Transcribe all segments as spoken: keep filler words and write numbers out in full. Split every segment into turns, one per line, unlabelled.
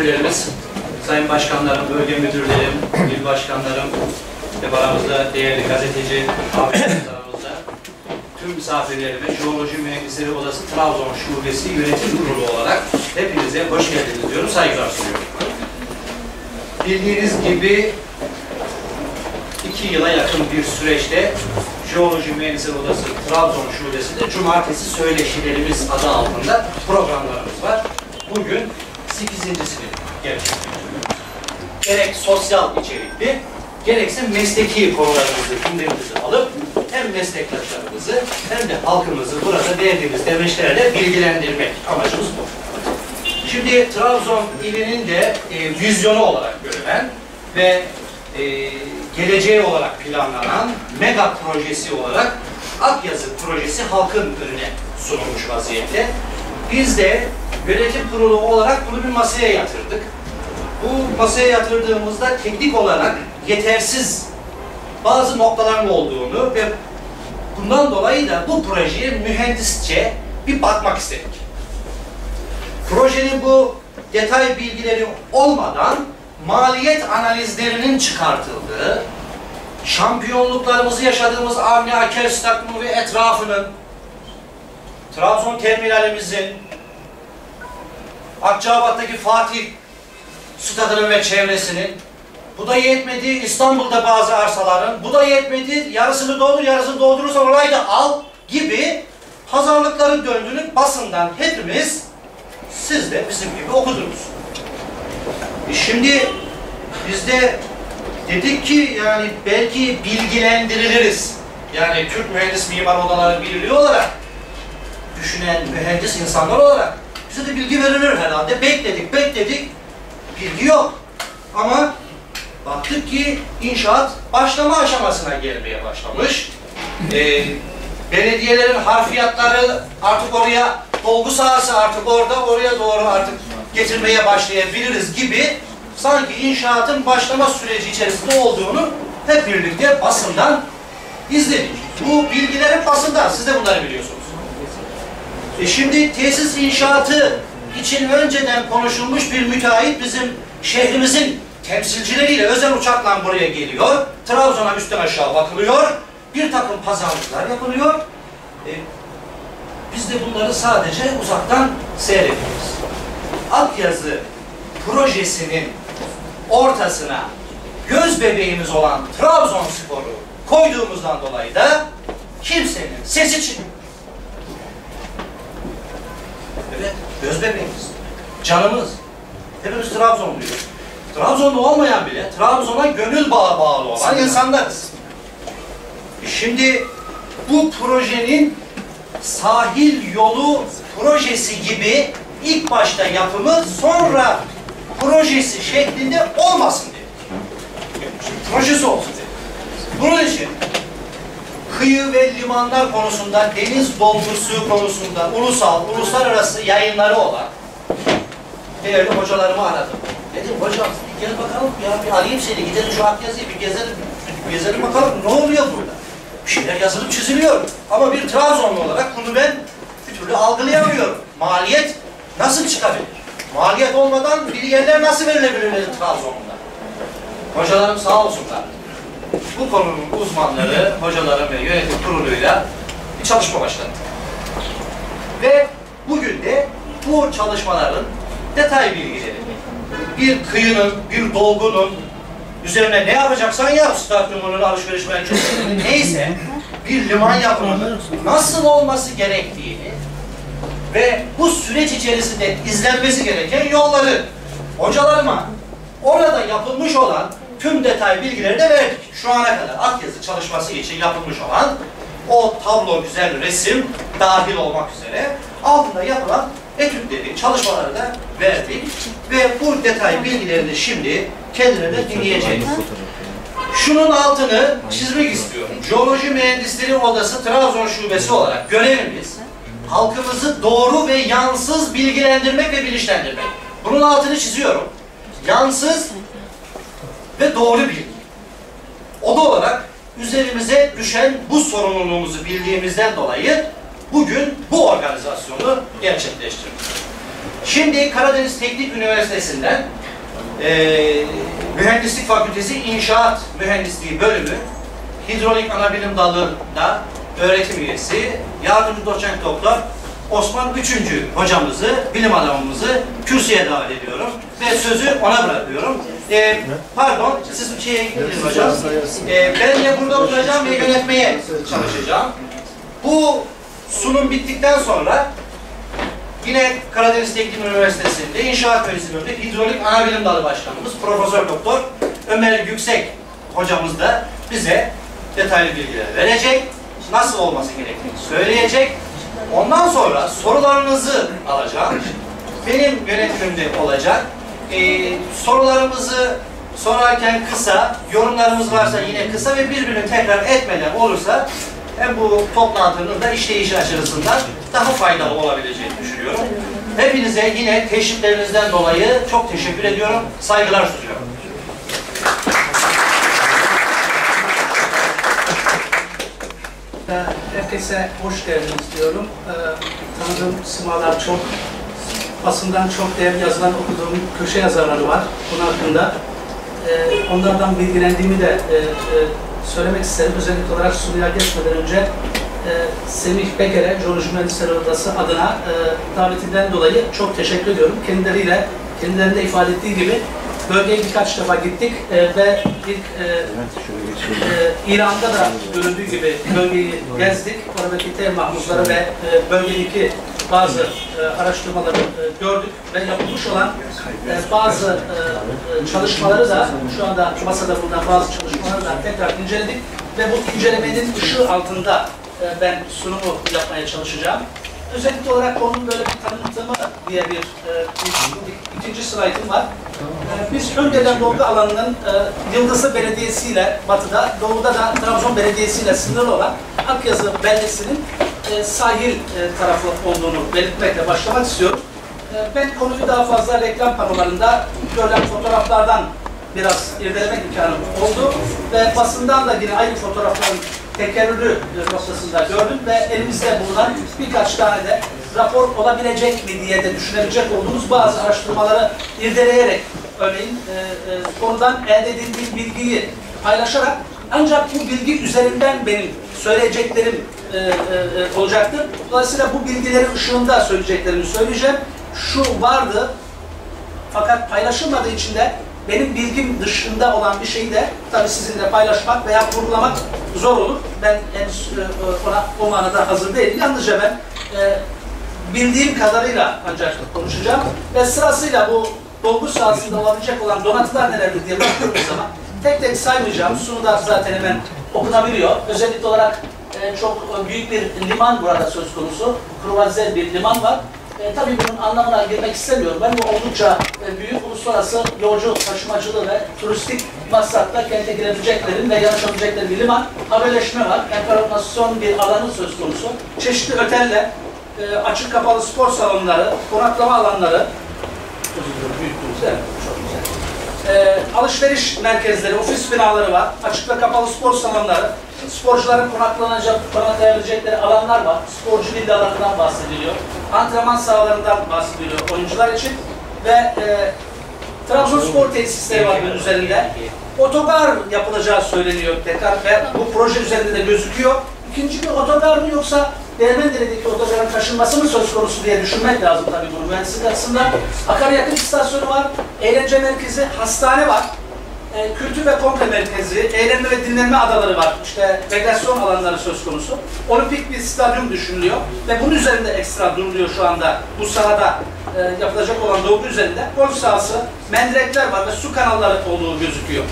misafirlerimiz, sayın başkanlarım, bölge müdürlerim, il başkanlarım ve aramızda değerli gazeteci abilerimiz aramızda, tüm misafirlerime Jeoloji Mühendisleri Odası Trabzon Şubesi Yönetim Kurulu olarak hepinize hoş geldiniz diyorum, saygılar sunuyorum. Bildiğiniz gibi iki yıla yakın bir süreçte Jeoloji Mühendisleri Odası Trabzon Şubesi'nde Cumartesi Söyleşilerimiz adı altında programlarımız var. Bugün sekizincisini gerçekleştiriyoruz. Gerek sosyal içerikli, gerekse mesleki konularımızı, gündemimizi alıp hem meslektaşlarımızı hem de halkımızı burada verdiğimiz demeçlerle bilgilendirmek amacımız bu. Şimdi Trabzon ilinin de e, vizyonu olarak görülen ve e, geleceği olarak planlanan mega projesi olarak Akyazı projesi halkın önüne sunulmuş vaziyette. Biz de yönetim kurulu olarak bunu bir masaya yatırdık. Bu masaya yatırdığımızda teknik olarak yetersiz bazı noktaların olduğunu ve bundan dolayı da bu projeye mühendisçe bir bakmak istedik. Projenin bu detay bilgileri olmadan maliyet analizlerinin çıkartıldığı, şampiyonluklarımızı yaşadığımız Avni Aker Stadyumu ve etrafının, Trabzon terminalimizin, Akçabat'taki Fatih Stadı'nın ve çevresinin, bu da yetmedi İstanbul'da bazı arsaların, bu da yetmedi yarısını doldur, yarısını doldurursan orayı da al gibi pazarlıkları döndürüp basından hepimiz, siz de bizim gibi okudunuz. E şimdi biz de dedik ki yani belki bilgilendiriliriz. Yani Türk Mühendis Mimar Odaları Birliği olarak, düşünen mühendis insanlar olarak bize de bilgi verilir herhalde. Bekledik, bekledik. Bilgi yok. Ama baktık ki inşaat başlama aşamasına gelmeye başlamış. Ee, belediyelerin harfiyatları artık oraya, dolgu sahası artık orada, oraya doğru artık getirmeye başlayabiliriz gibi sanki inşaatın başlama süreci içerisinde olduğunu hep birlikte basından izledik. Bu bilgilerin basından, siz de bunları biliyorsunuz. E şimdi tesis inşaatı için önceden konuşulmuş bir müteahhit bizim şehrimizin temsilcileriyle özel uçakla buraya geliyor. Trabzon'a üstten aşağı bakılıyor. Bir takım pazarlıklar yapılıyor. E, biz de bunları sadece uzaktan seyrediyoruz. Akyazı projesinin ortasına göz bebeğimiz olan Trabzonspor'u koyduğumuzdan dolayı da kimsenin sesi çıkmıyor. Evet, göz bebeğimiz, canımız. Hepimiz Trabzonluyuz. Trabzonlu olmayan bile Trabzon'a gönül bağı bağlı olan insanlarız. Şimdi bu projenin sahil yolu projesi gibi ilk başta yapımı sonra projesi şeklinde olmasın dedik. Projesi olsun dedik. Bunun için kıyı ve limanlar konusunda, deniz dolgusu konusunda ulusal, uluslararası yayınları olan değerli hocalarımı aradım. Dedim hocam bir gel bakalım ya, bir arayayım seni, gidelim şu Akyazı'yı bir gezelim, gezelim bakalım ne oluyor burada. Bir şeyler yazılıp çiziliyor. Ama bir Trabzonlu olarak bunu ben bir türlü algılayamıyorum. Maliyet nasıl çıkabilir? Maliyet olmadan bir yerler nasıl verilebilir Trabzon'da? Hocalarım sağ olsunlar. Bu konunun uzmanları, hocalarım ve yönetim kuruluyla bir çalışma başlattı. Ve bugün de bu çalışmaların detay bilgileri, bir kıyının, bir dolgunun üzerine ne yapacaksan yap, stadyumunun, alışveriş merkezinin neyse, bir liman yapımının nasıl olması gerektiğini ve bu süreç içerisinde izlenmesi gereken yolları hocalarıma orada yapılmış olan tüm detay bilgileri de verdik. Şu ana kadar Akyazı çalışması için yapılmış olan o tablo, güzel resim dahil olmak üzere altında yapılan etütleri, çalışmaları da verdik ve bu detay bilgilerini de şimdi kendilerine dinleyeceğiz. Şunun altını çizmek istiyorum. Jeoloji Mühendisleri Odası Trabzon Şubesi olarak görevimiz halkımızı doğru ve yansız bilgilendirmek ve bilinçlendirmek. Bunun altını çiziyorum. Yansız ve doğru bilgi. Oda olarak üzerimize düşen bu sorumluluğumuzu bildiğimizden dolayı bugün bu organizasyonu gerçekleştirdik. Şimdi Karadeniz Teknik Üniversitesi'nden e, Mühendislik Fakültesi İnşaat Mühendisliği Bölümü Hidrolik Anabilim Dalı'nda öğretim üyesi, yardımcı doçent doktor Osman üçüncü hocamızı, bilim adamımızı kürsüye davet ediyorum ve sözü ona bırakıyorum. Ee, pardon, siz bir şeye gidin hocam. Ee, ben de burada oturacağım ve yönetmeye çalışacağım. Bu sunum bittikten sonra yine Karadeniz Teknik Üniversitesi'nde İnşaat Mühendisliği Bölümünde Hidrolik Anabilim Dalı Başkanımız Profesör Doktor Ömer Yüksek hocamız da bize detaylı bilgiler verecek, nasıl olması gerektiğini söyleyecek. Ondan sonra sorularınızı alacağım. Benim yönetimimde olacak. Ee, sorularımızı sorarken kısa, yorumlarımız varsa yine kısa ve birbirini tekrar etmeden olursa hem bu toplantının da işleyişi açısından daha faydalı olabileceğini düşünüyorum. Hepinize yine teşriflerinizden dolayı çok teşekkür ediyorum. Saygılar sunuyorum.
Herkese hoş geldiniz diyorum. Ee, tanıdığım simalar çok, basından çok değerli yazılan okuduğum köşe yazarları var bunun hakkında. Ee, onlardan bilgilendiğimi de e, e, söylemek isterim. Özellikle olarak sunuya geçmeden önce e, Semih Peker'e, Jeoloji Mühendisleri Odası adına e, davetinden dolayı çok teşekkür ediyorum. Kendileriyle, kendilerinde ifade ettiği gibi bölgeye birkaç defa gittik e, ve ilk e, e, İran'da da görüldüğü gibi bölgeyi gezdik. Oradaki tel mahmuzları ve e, bölgedeki bazı e, araştırmaları e, gördük ve yapılmış olan e, bazı e, çalışmaları da şu anda masada bulunan bazı çalışmaları da tekrar inceledik ve bu incelemenin ışığı altında e, ben sunumu yapmaya çalışacağım. Özellikle olarak onun böyle bir tanıtımı diye bir, e, bir ikinci slaytım var. E, biz önceden Dolgu alanının e, Yıldızlı Belediyesi ile batıda, doğuda da Trabzon Belediyesi ile sınırlı olan Akyazı beldesinin e, sahil e, tarafı olduğunu belirtmekle başlamak istiyorum. E, ben konuyu daha fazla reklam panolarında görülen fotoğraflardan biraz irdelemek imkanım oldu ve basından da yine aynı fotoğrafların tekerrürü noktasında gördüm ve elimizde bulunan birkaç tane de rapor olabilecek mi diye de düşünebilecek olduğumuz bazı araştırmaları irdeleyerek örneğin e, e, konudan elde edildiğim bilgiyi paylaşarak ancak bu bilgi üzerinden benim söyleyeceklerim e, e, olacaktır. Dolayısıyla bu bilgilerin ışığında söyleyeceklerimi söyleyeceğim. Şu vardı fakat paylaşılmadığı için de benim bilgim dışında olan bir şeyi de tabii sizinle paylaşmak veya vurgulamak zor olur. Ben henüz ona o manada hazır değilim. Yalnızca ben e, bildiğim kadarıyla ancak konuşacağım. Ve sırasıyla bu dolgu sahasında olabilecek olan donatılar nelerdir diye baktığımız zaman tek tek saymayacağım. Sunuda zaten hemen okunabiliyor. Özellikle olarak e, çok büyük bir liman burada söz konusu. Kruvazel bir liman var. E, tabii bunun anlamına girmek istemiyorum. Ben bu oldukça e, büyük uluslararası yolcu taşımacılığı ve turistik maksatla kente girebileceklerin ve yanaşabilecekleri bir liman. Haberleşme var. Enkarnasyon bir alanı söz konusu. Çeşitli oteller, e, açık kapalı spor salonları, konaklama alanları, büyüklüğümüz değil mi? Çok güzel. E, alışveriş merkezleri, ofis binaları var. Açık ve kapalı spor salonları. Sporcuların konaklanacak, konaklayabilecekleri alanlar var. Sporcu villalarından bahsediliyor. Antrenman sahalarından bahsediliyor oyuncular için. Ve e, Trabzonspor tesisleri var bunun üzerinde. Otogar yapılacağı söyleniyor tekrar ve bu proje üzerinde de gözüküyor. İkinci bir otogar mı yoksa Değirmendere'deki otogarın taşınması mı söz konusu diye düşünmek lazım tabii bunu mühendislik açısından. Akaryakıt istasyonu var, eğlence merkezi, hastane var. E, kültür ve kongre merkezi, eğlenme ve dinlenme adaları var. İşte rekreasyon alanları söz konusu. Olimpik bir stadyum düşünülüyor ve bunun üzerinde ekstra duruluyor şu anda bu sahada e, yapılacak olan dolgu üzerinde. Golf sahası, mendirekler var ve su kanalları olduğu gözüküyor.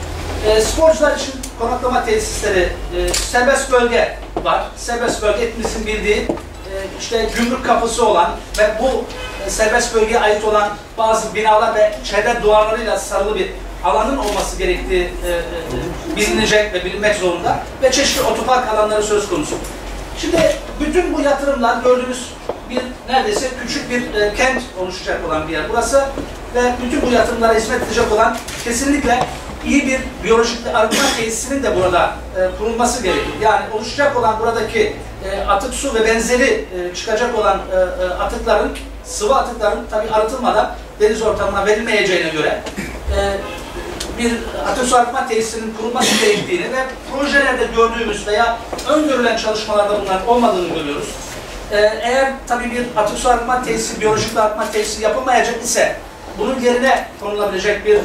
E, sporcular için konaklama tesisleri, e, serbest bölge var. Serbest bölge hepimizin bildiği e, işte gümrük kapısı olan ve bu e, serbest bölgeye ait olan bazı binalar ve çevre duvarlarıyla sarılı bir alanın olması gerektiği e, e, bilinecek ve bilinmek zorunda ve çeşitli otopark alanları söz konusu. Şimdi bütün bu yatırımlar gördüğünüz bir neredeyse küçük bir e, kent oluşacak olan bir yer burası ve bütün bu yatırımlara hizmet edecek olan kesinlikle iyi bir biyolojik arıtma tesisinin de burada e, kurulması gerekir. Yani oluşacak olan buradaki e, atık su ve benzeri e, çıkacak olan e, e, atıkların sıvı atıkların tabii arıtılmadan deniz ortamına verilmeyeceğine göre e, bir atık su arıtma tesisinin kurulması gerektiğini ve projelerde gördüğümüz veya öngörülen çalışmalarda bunlar olmadığını görüyoruz. Ee, eğer tabii bir atık su arıtma tesisi, biyolojik arıtma tesisi yapılmayacak ise bunun yerine konulabilecek bir e,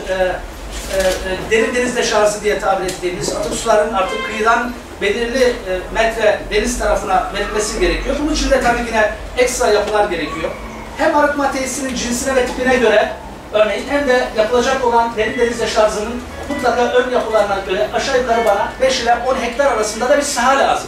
e, derin deniz deşarjı diye tabir ettiğimiz atık suların artık kıyıdan belirli e, metre deniz tarafına verilmesi gerekiyor. Bunun için de tabii yine ekstra yapılar gerekiyor. Hem arıtma tesisinin cinsine ve tipine göre örneğin hem de yapılacak olan derin deniz deşarjının mutlaka ön yapılarına göre aşağı yukarı bana beş ile on hektar arasında da bir saha lazım.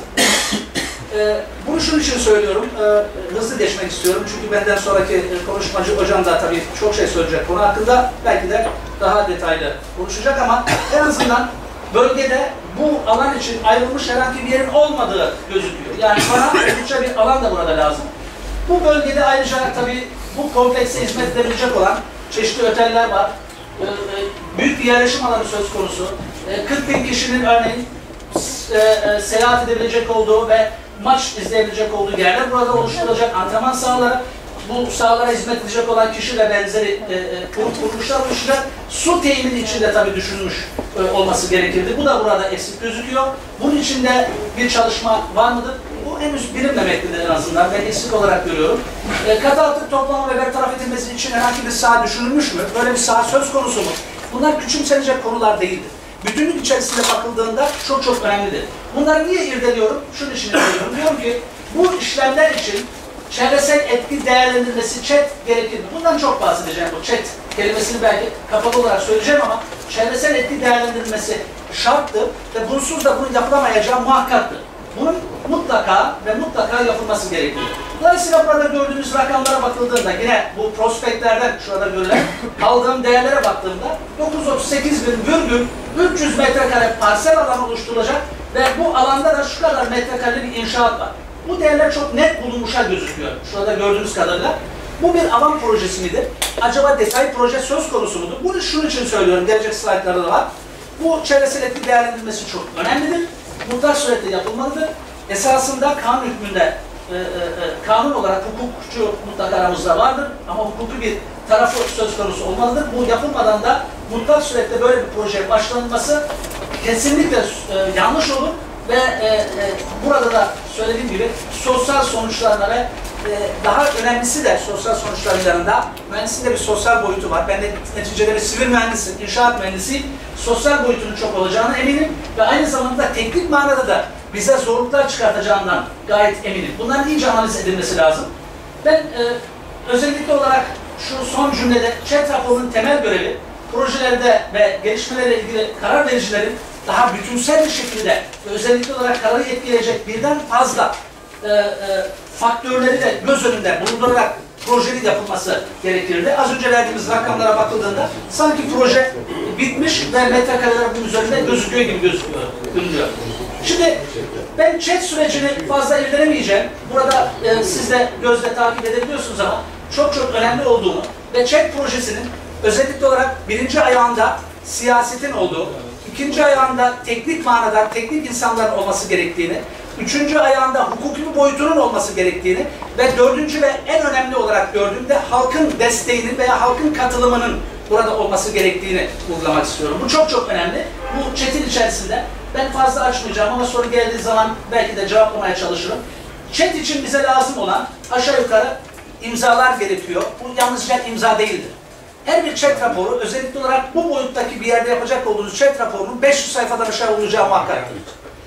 Ee, bunu şunun için söylüyorum, ee, hızlı geçmek istiyorum çünkü benden sonraki e, konuşmacı hocam da tabii çok şey söyleyecek konu hakkında, belki de daha detaylı konuşacak ama en azından bölgede bu alan için ayrılmış herhangi bir yerin olmadığı gözüküyor. Yani bana oldukça bir alan da burada lazım. Bu bölgede ayrıca tabii bu komplekse hizmet edebilecek olan çeşitli oteller var, ee, büyük bir yerleşim alanı söz konusu, ee, kırk bin kişinin örneğin e, e, seyahat edebilecek olduğu ve maç izleyebilecek olduğu yerler burada oluşturulacak antrenman sahaları, bu sahalara hizmet edecek olan kişi ve benzeri e, e, kuruluşlar oluşacak. Su temini içinde tabii düşünülmüş e, olması gerekirdi. Bu da burada eksik gözüküyor. Bunun içinde bir çalışma var mıdır? Bu henüz bilinmemektedir en azından. Ben eksik olarak görüyorum. E, katı atık toplama ve bertaraf edilmesi için herhangi bir saha düşünülmüş mü? Böyle bir saha söz konusu mu? Bunlar küçümsenecek konular değildir. Bütünlük içerisinde bakıldığında çok çok önemlidir. Bunları niye irdeliyorum? Şunun için irdeliyorum. Diyorum ki bu işlemler için çevresel etki değerlendirmesi ÇED gerekir. Bundan çok bahsedeceğim. Bu ÇED kelimesini belki kapalı olarak söyleyeceğim ama çevresel etki değerlendirmesi şarttır ve bunsuz da bunun yapılamayacağı muhakkaktır. Bunun mutlaka ve mutlaka yapılması gerekir. Dolayısıyla burada gördüğünüz rakamlara bakıldığında yine bu prospektlerden şurada görülen aldığım değerlere baktığımda dokuz yüz otuz sekiz bin virgül üç yüz metrekare parsel alan oluşturulacak ve bu alanda da şu kadar metrekare bir inşaat var. Bu değerler çok net bulunmuşa gözüküyor. Şurada gördüğünüz kadarıyla. Bu bir alan projesi midir? Acaba detay proje söz konusu mudur? Bunu şunun için söylüyorum. Gelecek slaytlarda da var. Bu çevresel etki değerlendirilmesi çok önemlidir. Mutlak surette yapılmalıdır. Esasında kanun hükmünde e, e, kanun olarak hukukçu mutlaka aramızda vardır ama hukuki bir tarafı söz konusu olmalıdır. Bu yapılmadan da mutlak surette böyle bir projeye başlanılması kesinlikle e, yanlış olur ve e, e, burada da söylediğim gibi sosyal sonuçlarına ve e, daha önemlisi de sosyal sonuçların yanında mühendisliğin de bir sosyal boyutu var. Ben de neticede bir sivil mühendisim, inşaat mühendisiyim. Sosyal boyutunun çok olacağına eminim ve aynı zamanda teknik manada da bize zorluklar çıkartacağından gayet eminim. Bunların iyice analiz edilmesi lazım. Ben e, özellikle olarak şu son cümlede ÇED raporunun temel görevi projelerde ve gelişmelerle ilgili karar vericilerin daha bütünsel bir şekilde ve özellikle olarak kararı etkileyecek birden fazla e, e, faktörleri de göz önünde bulundurarak projenin yapılması gerekirdi. Az önce verdiğimiz rakamlara bakıldığında sanki proje bitmiş ve metrekareler bunun üzerinde gözüküyor gibi gözüküyor. Görünüyor. Şimdi ben ÇED sürecini fazla irdelemeyeceğim. Burada e, siz de gözle takip edebiliyorsunuz ama çok çok önemli olduğunu ve ÇED projesinin özellikle olarak birinci ayağında siyasetin olduğu, ikinci ayağında teknik manada teknik insanların olması gerektiğini, üçüncü ayağında hukuki bir boyutunun olması gerektiğini ve dördüncü ve en önemli olarak gördüğümde halkın desteğinin veya halkın katılımının burada olması gerektiğini vurgulamak istiyorum. Bu çok çok önemli. Bu ÇED'in içerisinde ben fazla açmayacağım ama soru geldiği zaman belki de cevaplamaya çalışırım. ÇED için bize lazım olan aşağı yukarı imzalar gerekiyor. Bu yalnızca imza değildir. Her bir ÇED raporu özellikle olarak bu boyuttaki bir yerde yapacak olduğunuz ÇED raporunun beş yüz sayfadan aşağı olacağı muhakkaktır.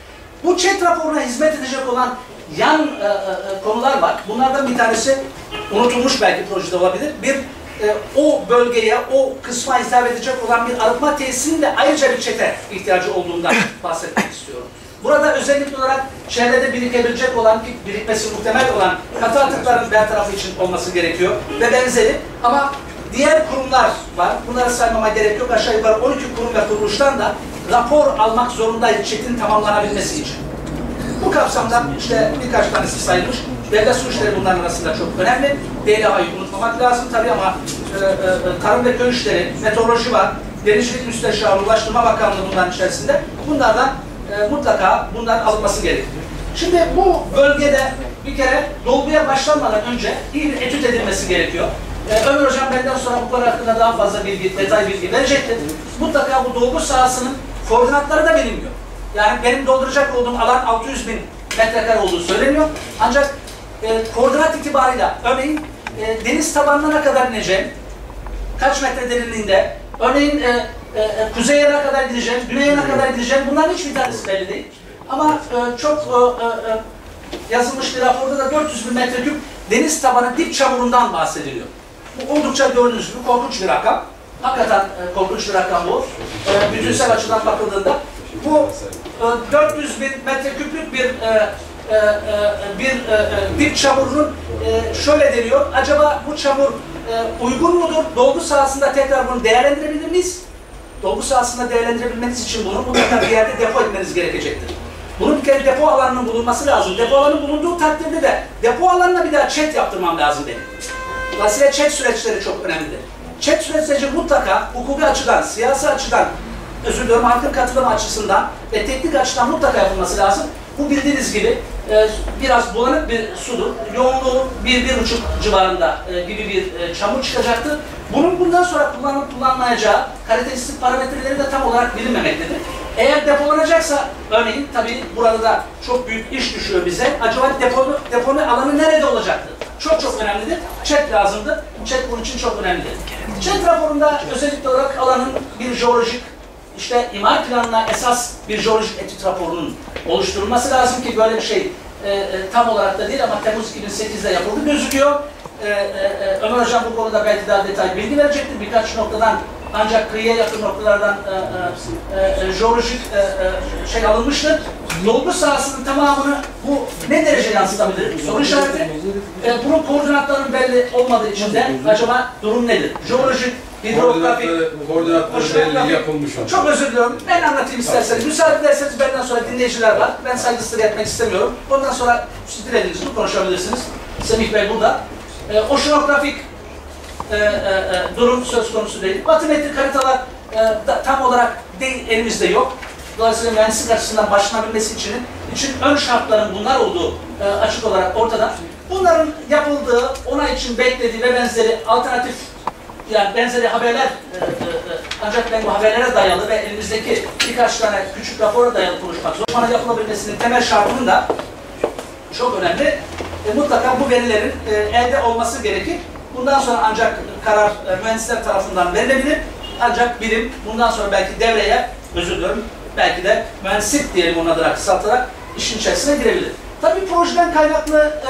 Bu ÇED raporuna hizmet edecek olan yan e, e, konular var. Bunlardan bir tanesi unutulmuş belki projede olabilir. Bir e, o bölgeye, o kısma hitap edecek olan bir arıtma tesisinin de ayrıca bir ÇED'e ihtiyacı olduğundan bahsetmek istiyorum. Burada özellikle olarak çevrede birikebilecek olan, birikmesi muhtemel olan katı atıkların bertarafı için olması gerekiyor ve benzeri. Ama diğer kurumlar var. Bunları saymama gerek yok. Aşağı yukarı on iki kurum ve kuruluştan da rapor almak zorundayız ÇED'in tamamlanabilmesi için. Bu kapsamda işte birkaç tanesi sayılmış. Devlet su işleri bunların arasında çok önemli. D L H'yı unutmamak lazım tabii ama e, e, Tarım ve Köy İşleri, Meteoroloji var, Denizcilik Müsteşarı, Ulaştırma Bakanlığı bunların içerisinde. Bunlardan e, mutlaka bunların alınması gerekiyor. Şimdi bu bölgede bir kere dolguya başlanmadan önce iyi bir etüt edilmesi gerekiyor. Ee, Ömer Hocam benden sonra bu konu hakkında daha fazla bilgi, detay bilgi verecektir. Mutlaka bu dolgu sahasının koordinatları da bilinmiyor. Yani benim dolduracak olduğum alan altı yüz bin metrekare olduğu söyleniyor. Ancak e, koordinat itibarıyla örneğin e, deniz tabanına ne kadar ineceğim, kaç metre derinliğinde, örneğin e, e, kuzeye ne kadar gideceğim, güneye ne kadar gideceğim, bunların hiçbir tanesi belli değil. Ama e, çok e, e, yazılmış bir raporda da dört yüz bin metreküp deniz tabanı dip çamurundan bahsediliyor. Bu oldukça gördüğünüz gibi korkunç bir rakam. Hakikaten e, korkunç bir rakam bu. E, bütünsel açıdan bakıldığında bu e, dört yüz bin metreküplük bir e, e, e, bir e, e, dip çamurunun e, şöyle deniyor. Acaba bu çamur e, uygun mudur? Dolgu sahasında tekrar bunu değerlendirebilir miyiz? Dolgu sahasında değerlendirebilmeniz için bunu mutlaka bir yerde depo etmeniz gerekecektir. Bunun bir kere depo alanının bulunması lazım. Depo alanının bulunduğu takdirde de depo alanına bir daha çet yaptırmam lazım benim. Dolayısıyla çet süreçleri çok önemlidir. Çet süreçleri mutlaka hukuki açıdan, siyasi açıdan, özür diliyorum, halkın katılımı açısından ve teknik açıdan mutlaka yapılması lazım. Bu bildiğiniz gibi e, biraz bulanık bir sudur. Yoğunluğu bir, bir buçuk civarında e, gibi bir e, çamur çıkacaktır. Bunun bundan sonra kullanıp kullanmayacağı kalitesizlik parametreleri de tam olarak bilinmemektedir. Eğer depolanacaksa, örneğin tabii burada da çok büyük iş düşüyor bize. Acaba deponu, deponu alanı nerede olacaktır? Çok çok önemlidir. Çet lazımdır. Çet bunun için çok önemlidir. Çet raporunda özellikle olarak alanın bir jeolojik, işte imar planına esas bir jeolojik etüt raporunun oluşturulması lazım ki böyle bir şey e, e, tam olarak da değil ama Temmuz iki bin sekiz'de yapıldı gözüküyor. E, e, Ömer Hocam bu konuda belki daha detaylı bilgi verecektir. Birkaç noktadan ancak kıyıya yakın noktalardan e, e, e, jeolojik e, e, şey alınmıştır. Dolgu sahasının tamamını bu ne derece yansıtabilir? Soru işareti. E, bunun koordinatlarının belli olmadığı için de acaba durum nedir? Jeolojik, hidrografik,
koordinatları belli yapılmış.
Çok özür diliyorum. Ben anlatayım isterseniz. Müsaade ederseniz benden sonra dinleyiciler var. Ben saygısızlık etmek istemiyorum. Ondan sonra siz dilediğiniz gibi konuşabilirsiniz. Semih Bey burada. E, oşinografik e, e, e, durum söz konusu değil. Batimetrik haritalar e, da, tam olarak değil, elimizde yok. Dolayısıyla mühendislik açısından başlanabilmesi için, için ön şartların bunlar olduğu e, açık olarak ortada. Bunların yapıldığı, ona için beklediği ve benzeri alternatif, yani benzeri haberler, e, e, ancak ben bu haberlere dayalı ve elimizdeki birkaç tane küçük rapora dayalı konuşmak zor. Bana yapılabilmesinin temel şartının da çok önemli. E, mutlaka bu verilerin e, elde olması gerekir. Bundan sonra ancak karar e, mühendisler tarafından verilebilir. Ancak bilim bundan sonra belki devreye, özür diliyorum, belki de mühendislik diyelim ona da kısaltarak işin içerisine girebilir. Tabii projeden kaynaklı e,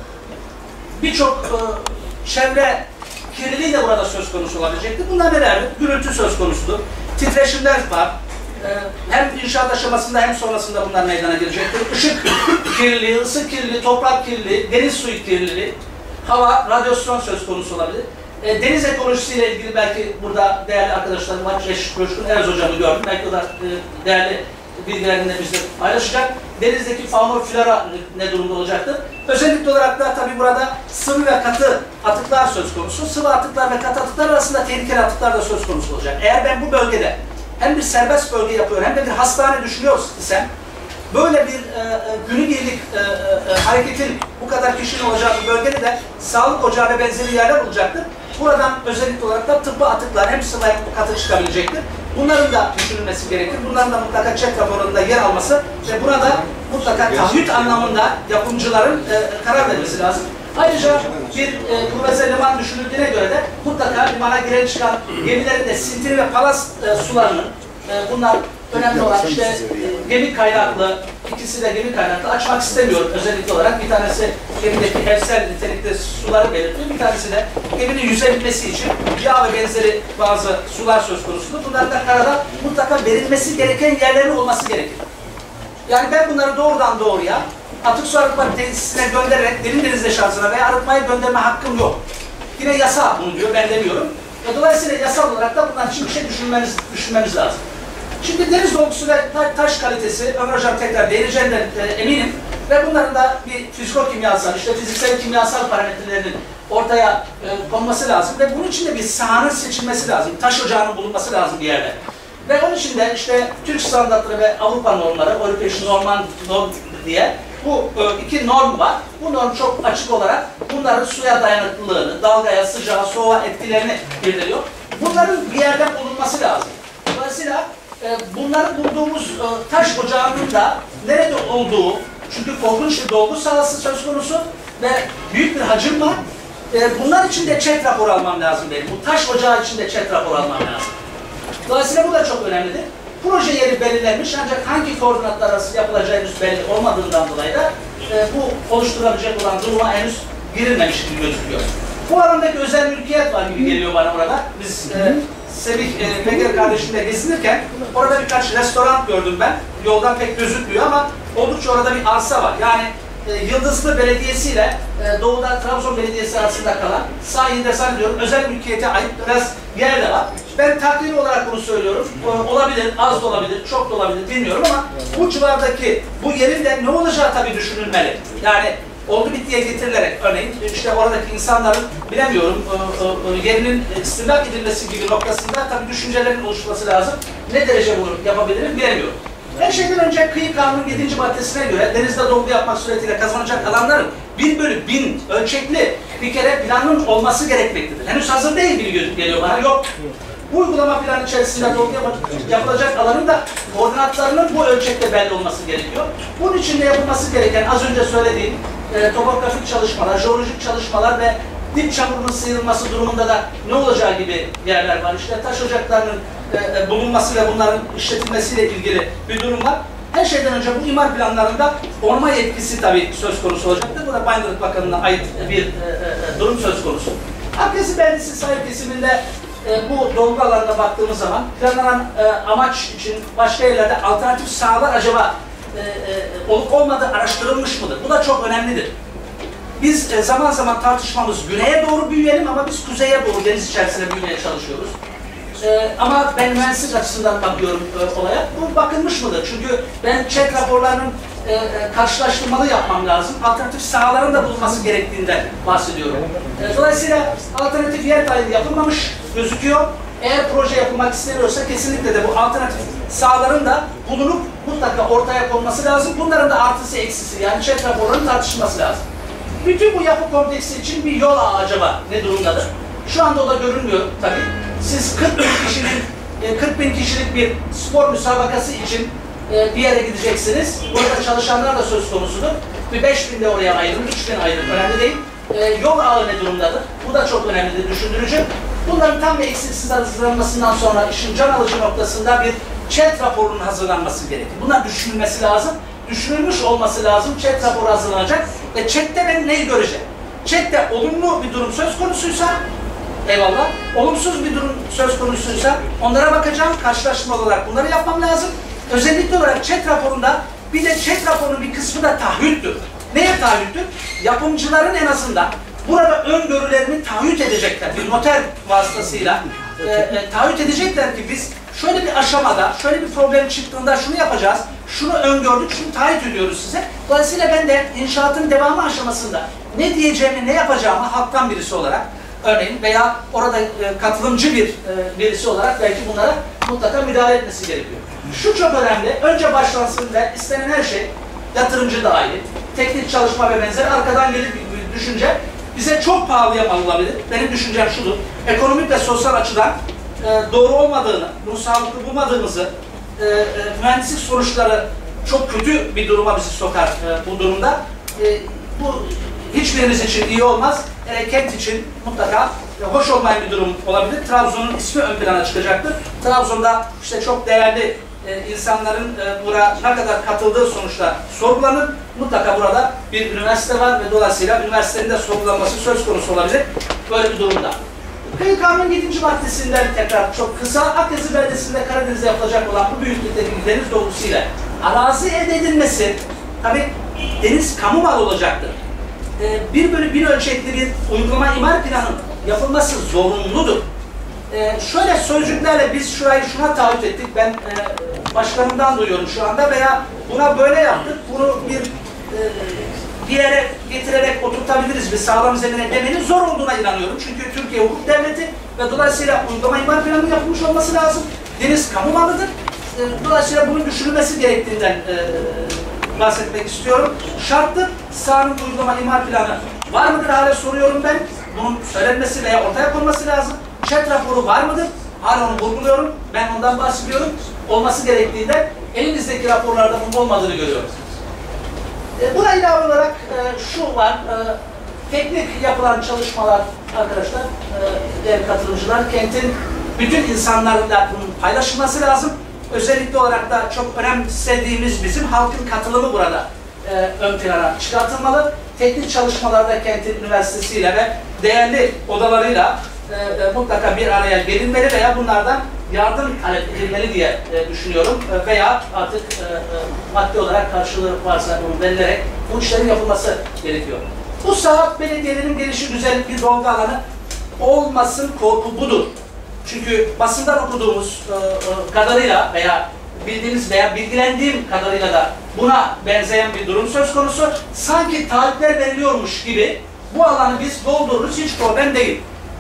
birçok e, çevre kirliliği de burada söz konusu olabilecektir. Bunlar nelerdir? Gürültü söz konusudur. Titreşimler var. E, hem inşaat aşamasında hem sonrasında bunlar meydana gelecektir. Işık kirliliği, ısı kirliliği, toprak kirliliği, deniz suyu kirliliği, hava, radyasyon söz konusu olabilir. E, deniz ekolojisiyle ilgili belki burada değerli arkadaşlarım var. Reşit Coşkun Erez hocamı gördüm. Belki o da e, değerli bilgilerini de bizle paylaşacak. Denizdeki fauna ve flora ne durumda olacaktır? Özellikle olarak da tabii burada sıvı ve katı atıklar söz konusu. Sıvı atıklar ve katı atıklar arasında tehlikeli atıklar da söz konusu olacak. Eğer ben bu bölgede hem bir serbest bölge yapıyorum hem de bir hastane düşünüyor isem, böyle bir e, günübirlik e, e, hareketin bu kadar kişinin olacağı bir bölgede de sağlık ocağı ve benzeri yerler olacaktır. Buradan özellikle olarak da tıbbi atıklar hem sıvı hem katı çıkabilecektir. Bunların da düşünülmesi gerekir. Bunların da mutlaka çet raporunda yer alması ve burada mutlaka taahhüt anlamında yapımcıların e, karar vermesi lazım. Ayrıca bir e, kuvvet-i liman düşünüldüğüne göre de mutlaka limana giren çıkan gemilerin de sintiri ve palas e, sularının e, bunlar önemli olan işte e, gemi kaynaklı, ikisi de gemi kaynaklı açmak istemiyorum özellikle olarak. Bir tanesi gemideki evsel nitelikte suları belirtiyor, bir tanesi de geminin yüzebilmesi için yağ ve benzeri bazı sular söz konusudur. Bunların da karada mutlaka verilmesi gereken yerlerin olması gerekir. Yani ben bunları doğrudan doğruya atık su arıtma tesisine göndererek derin deniz deşarjına veya arıtmaya gönderme hakkım yok. Yine yasa bunu diyor, ben demiyorum. Ve dolayısıyla yasal olarak da bunlar için bir şey düşünmemiz, düşünmemiz lazım. Şimdi deniz dolgusu ve taş kalitesi, Ömer Hocam tekrar değineceğinden e, eminim. Ve bunların da bir fiziko-kimyasal, işte fiziksel kimyasal parametrelerinin ortaya e, konması lazım. Ve bunun için de bir sahanın seçilmesi lazım. Taş ocağının bulunması lazım bir yerde. Ve onun için de işte Türk standartları ve Avrupa normları, European Norman Norm diye bu e, iki norm var. Bu norm çok açık olarak bunların suya dayanıklılığını, dalgaya, sıcağa, soğuğa etkilerini bildiriyor. Bunların bir yerde bulunması lazım. Dolayısıyla e, bunları bulduğumuz e, taş ocağının da nerede olduğu, çünkü korkunç bir dolgu sahası söz konusu ve büyük bir hacim var. E, bunlar için de çet raporu almam lazım benim. Bu taş ocağı için de çet raporu almam lazım. Dolayısıyla bu da çok önemlidir. Proje yeri belirlenmiş ancak hangi koordinatlar arası yapılacağı henüz belli olmadığından dolayı da e, bu oluşturabilecek olan duruma henüz girilmemiş gibi gözüküyor. Bu alandaki özel mülkiyet var gibi geliyor bana orada. Biz e, Semih e, Peker kardeşimle gezinirken orada birkaç restoran gördüm ben. Yoldan pek gözükmüyor ama oldukça orada bir arsa var. Yani e, Yıldızlı Belediyesi ile e, Doğu'da Trabzon Belediyesi arasında kalan sahilde zannediyorum özel mülkiyete ait biraz yer de var. Ben takdiri olarak bunu söylüyorum. E, olabilir, az da olabilir, çok da olabilir bilmiyorum ama bu civardaki bu yerin de ne olacağı tabii düşünülmeli. Yani oldu bittiye getirilerek örneğin işte oradaki insanların bilemiyorum e, e, yerinin istimlak edilmesi gibi noktasında tabii düşüncelerin oluşması lazım. Ne derece bunu yapabilirim bilemiyorum. Her şeyden önce kıyı kanunun yedinci maddesine göre denizde dolgu yapmak suretiyle kazanacak alanların bin bölü bin ölçekli bir kere planın olması gerekmektedir. Henüz hazır değil gibi geliyor bana, yok. Bu uygulama planı içerisinde dolgu yapılacak alanın da koordinatlarının bu ölçekte belli olması gerekiyor. Bunun için de yapılması gereken az önce söylediğim e, topografik çalışmalar, jeolojik çalışmalar ve dip çamurunun sıyrılması durumunda da ne olacağı gibi yerler var. İşte taş ocaklarının e, bulunması ve bunların işletilmesiyle ilgili bir durum var. Her şeyden önce bu imar planlarında orma yetkisi tabii söz konusu olacaktır. Bu da Bayındırlık Bakanlığı'na ait bir e, e, durum söz konusu. Akdeniz Beldesi sahil kesiminde e, bu dolgu alanına baktığımız zaman planlanan e, amaç için başka yerlerde alternatif sahalar acaba e, e, olup olmadığı araştırılmış mıdır? Bu da çok önemlidir. Biz e, zaman zaman tartışmamız güneye doğru büyüyelim ama biz kuzeye doğru deniz içerisinde büyümeye çalışıyoruz. E, ama ben mühendislik açısından bakıyorum e, olaya. Bu bakılmış mıdır? Çünkü ben çet raporlarının e, e, karşılaştırmalı yapmam lazım. Alternatif sahaların da bulunması gerektiğinden bahsediyorum. E, dolayısıyla alternatif yer tahlili yapılmamış gözüküyor. Eğer proje yapılmak isteniyorsa kesinlikle de bu alternatif sahaların da bulunup mutlaka ortaya konması lazım. Bunların da artısı eksisi yani çet raporlarının tartışılması lazım. Bütün bu yapı kompleksi için bir yol ağı acaba ne durumdadır? Şu anda o da görünmüyor tabii. Siz kırk bin kişinin, kırk bin kişilik bir spor müsabakası için bir yere gideceksiniz. Burada çalışanlar da söz konusudur. Bir beş bin de oraya ayrılır, üç bin ayrılır. Önemli değil. Yol ağı ne durumdadır? Bu da çok önemlidir, düşündürücü. Bunların tam ve eksiksiz hazırlanmasından sonra işin can alıcı noktasında bir çet raporunun hazırlanması gerekir. Bunlar düşünülmesi lazım. Düşünülmüş olması lazım. Çet raporu hazırlanacak ve çette ben neyi göreceğim? Çette olumlu bir durum söz konusuysa eyvallah, olumsuz bir durum söz konusuysa onlara bakacağım. Karşılaştırma olarak bunları yapmam lazım. Özellikle olarak çet raporunda bir de çet raporunun bir kısmı da taahhüttür. Neye taahhüttür? Yapımcıların en azından burada öngörülerini taahhüt edecekler. Bir noter vasıtasıyla e, e, taahhüt edecekler ki biz şöyle bir aşamada, şöyle bir problem çıktığında şunu yapacağız, şunu öngördük, şunu taahhüt ediyoruz size. Dolayısıyla ben de inşaatın devamı aşamasında ne diyeceğimi, ne yapacağımı halktan birisi olarak örneğin veya orada e, katılımcı bir e, birisi olarak belki bunlara mutlaka müdahale etmesi gerekiyor. Şu çok önemli, önce başlansın ve istenen her şey, yatırımcı dahil, teknik çalışma ve benzeri arkadan gelir bir, bir düşünce bize çok pahalıya mal olabilir. Benim düşüncem şudur, ekonomik ve sosyal açıdan e, doğru olmadığını, bunu sağlıklı bulmadığımızı, e, e, mühendislik sonuçları çok kötü bir duruma bizi sokar e, bu durumda. E, bu hiçbirimiz için iyi olmaz. E, kent için mutlaka e, hoş olmayan bir durum olabilir. Trabzon'un ismi ön plana çıkacaktır. Trabzon'da işte çok değerli e, insanların e, buraya ne kadar katıldığı sonuçta sorgulanır. Mutlaka burada bir üniversite var ve dolayısıyla üniversitenin de sorgulanması söz konusu olabilir. Böyle bir durumda. Kıyı Kanunun yedinci maddesinden tekrar çok kısa, Akdeniz Beldesi'nde Karadeniz'de yapılacak olan bu büyüklükteki deniz dolgusuyla arazi elde edilmesi, tabii deniz kamu malı olacaktır. Ee, bir bölü bin ölçekli bir uygulama imar planının yapılması zorunludur. Ee, şöyle sözcüklerle biz şurayı şuna taahhüt ettik, ben e, başkanımdan duyuyorum şu anda veya buna böyle yaptık, bunu bir e, bir yere getirerek oturtabiliriz bir sağlam zemine demenin zor olduğuna inanıyorum. Çünkü Türkiye hukuk devleti ve dolayısıyla uygulama imar planının yapılmış olması lazım. Deniz kamu malıdır. E, dolayısıyla bunun düşünülmesi gerektiğinden e, bahsetmek istiyorum. Şarttır, sahanın uygulama imar planı var mıdır hala soruyorum ben. Bunun söylenmesi veya ortaya konması lazım. Çet raporu var mıdır? Hala onu vurguluyorum. Ben ondan bahsediyorum. Olması gerektiğinde elimizdeki raporlarda bunun olmadığını görüyoruz. E, buna ilave olarak e, şu var. E, teknik yapılan çalışmalar arkadaşlar, e, değerli katılımcılar, kentin bütün insanlarla bunun paylaşılması lazım. Özellikle olarak da çok önemsediğimiz bizim halkın katılımı burada e, ön plana çıkartılmalı. Teknik çalışmalarda kentin üniversitesiyle ve değerli odalarıyla e, e, mutlaka bir araya gelinmeli veya bunlardan yardım talep edilmeli diye e, düşünüyorum. E, veya artık e, e, maddi olarak karşılığı varsa bunu verilerek bu işlerin yapılması gerekiyor. Bu saha belediyelerin gelişi güzel bir dolgu alanı olmasın, korku budur. Çünkü basından okuduğumuz e, e, kadarıyla veya bildiğimiz veya bilgilendiğim kadarıyla da buna benzeyen bir durum söz konusu. Sanki taahhütler veriliyormuş gibi bu alanı biz doldururuz, hiç problem değil.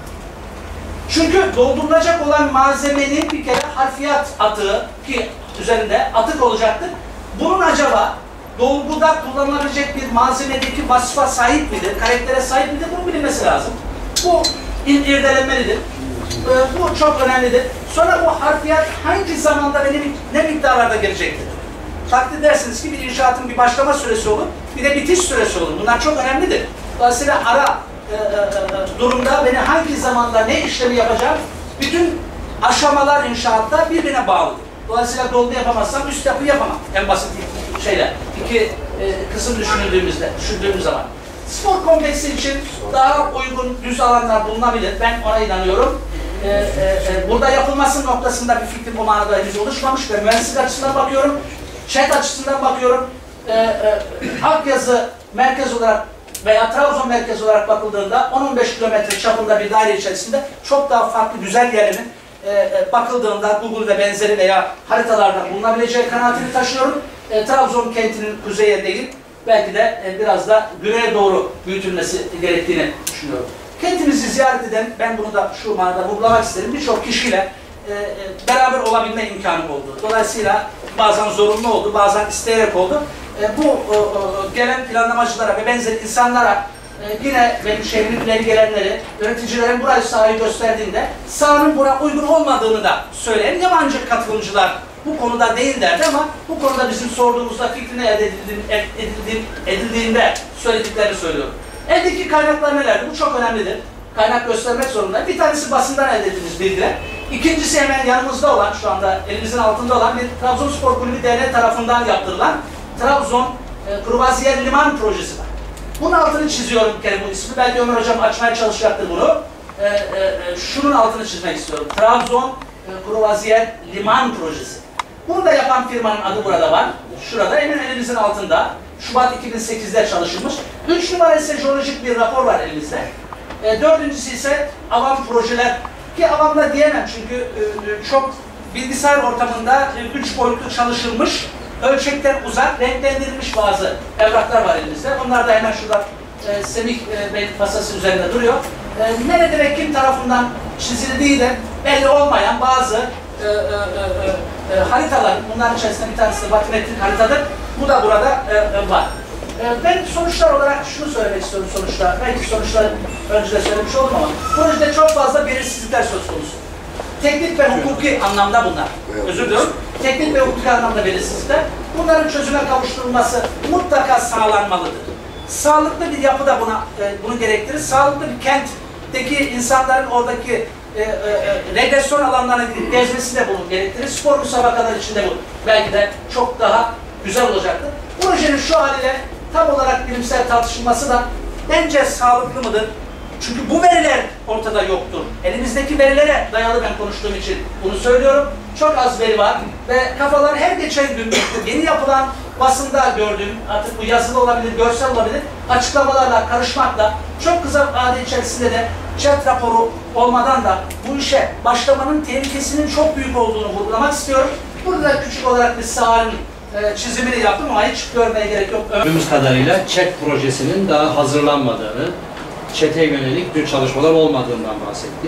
Çünkü doldurulacak olan malzemenin bir kere harfiyat atığı ki üzerinde atık olacaktır. Bunun acaba dolguda kullanılabilecek bir malzemedeki vasfa sahip midir, karaktere sahip midir? Bunun bilinmesi lazım. Bu irdelenmelidir. Ee, bu çok önemlidir. Sonra bu harfiyat hangi zamanda ve ne miktarlarda gelecektir? Takdir dersiniz ki bir inşaatın bir başlama süresi olur, bir de bitiş süresi olur. Bunlar çok önemlidir. Dolayısıyla ara e, e, durumda beni hangi zamanda ne işlemi yapacağım, bütün aşamalar inşaatta birbirine bağlıdır. Dolayısıyla dolgu yapamazsam üst yapı yapamam. En basit şeyler. İki e, kısım düşünüldüğümüzde, düşündüğümüz zaman. Spor kompleksi için daha uygun düz alanlar bulunabilir. Ben ona inanıyorum. Ee, e, burada yapılması noktasında bir fikrim o manada henüz oluşmamış ve mühendislik açısından bakıyorum. Çet açısından bakıyorum. Ee, e, Akyazı merkez olarak veya Trabzon merkez olarak bakıldığında on on beş kilometre çapında bir daire içerisinde çok daha farklı güzel yerlerin e, e, bakıldığında Google ve benzeri veya haritalarda bulunabileceği kanaatini taşıyorum. E, Trabzon kentinin kuzeye değil, belki de e, biraz da güneye doğru büyütülmesi gerektiğini düşünüyorum. Kentimizi ziyaret eden, ben bunu da şu manada vurgulamak isterim, birçok kişiyle e, e, beraber olabilme imkanım oldu. Dolayısıyla bazen zorunlu oldu, bazen isteyerek oldu. E, bu e, e, gelen planlamacılara ve benzeri insanlara e, yine benim şehrimin ileri gelenleri, yöneticilerin burayı sahayı gösterdiğinde sahanın buna uygun olmadığını da söyleyen yabancı katılımcılar bu konuda değillerdi ama bu konuda bizim sorduğumuzda fikrine elde edildiğinde, edildiğinde söylediklerini söylüyorum. Eldeki kaynaklar nelerdir? Bu çok önemlidir. Kaynak göstermek zorunda. Bir tanesi basından elde ettiğimiz bilgiler. İkincisi hemen yanımızda olan, şu anda elimizin altında olan bir Trabzonspor Kulübü Derneği tarafından yaptırılan Trabzon e, Kruvaziyer Liman projesi var. Bunun altını çiziyorum bir kere bu ismi. Belki Ömer Hocam açmaya çalışacaktır bunu. E, e, şunun altını çizmek istiyorum. Trabzon e, Kruvaziyer Liman projesi. Bunu da yapan firmanın adı burada var. Şurada hemen elimizin altında. Şubat iki bin sekiz'de çalışılmış. Üç numara ise jeolojik bir rapor var elimizde. E, dördüncüsü ise avam projeler. Ki avamda diyemem çünkü e, çok bilgisayar ortamında e, üç boyutlu çalışılmış, ölçekten uzak, renklendirilmiş bazı evraklar var elimizde. Onlar da hemen şurada e, Semih e, Bey'in masası üzerinde duruyor. E, nerede ve kim tarafından çizildiği de belli olmayan bazı e, e, e, e, haritalar, bunların içerisinde bir tanesi de batimetrik haritadır. Bu da burada e, e, var. E, ben sonuçlar olarak şunu söylemek istiyorum sonuçta. Belki sonuçlar önce de söylemiş oldum ama projede çok fazla belirsizlikler söz konusu. Teknik ve hukuki anlamda bunlar. Özür diliyorum. Teknik ve hukuki anlamda belirsizlikler. Bunların çözüme kavuşturulması mutlaka sağlanmalıdır. Sağlıklı bir yapı da buna, e, bunu gerektirir. Sağlıklı bir kentteki insanların oradaki e, e, e, regresyon alanlarına gidip gezmesi de bunu gerektirir. Spor müsabakaları içinde bu belki de çok daha güzel olacaktır. Projenin şu haliyle tam olarak bilimsel tartışılması da bence sağlıklı mıdır? Çünkü bu veriler ortada yoktur. Elimizdeki verilere dayalı ben konuştuğum için bunu söylüyorum. Çok az veri var ve kafalar her geçen gün yeni yapılan basında gördüğüm, artık bu yazılı olabilir, görsel olabilir, açıklamalarla karışmakla çok kısa vade içerisinde de çet raporu olmadan da bu işe başlamanın tehlikesinin çok büyük olduğunu vurgulamak istiyorum. Burada küçük olarak bir sahanın e, çizimini yaptım ama hiç görmeye gerek yok.
Gördüğümüz kadarıyla çet projesinin daha hazırlanmadığını, çete yönelik bir çalışmalar olmadığından bahsetti.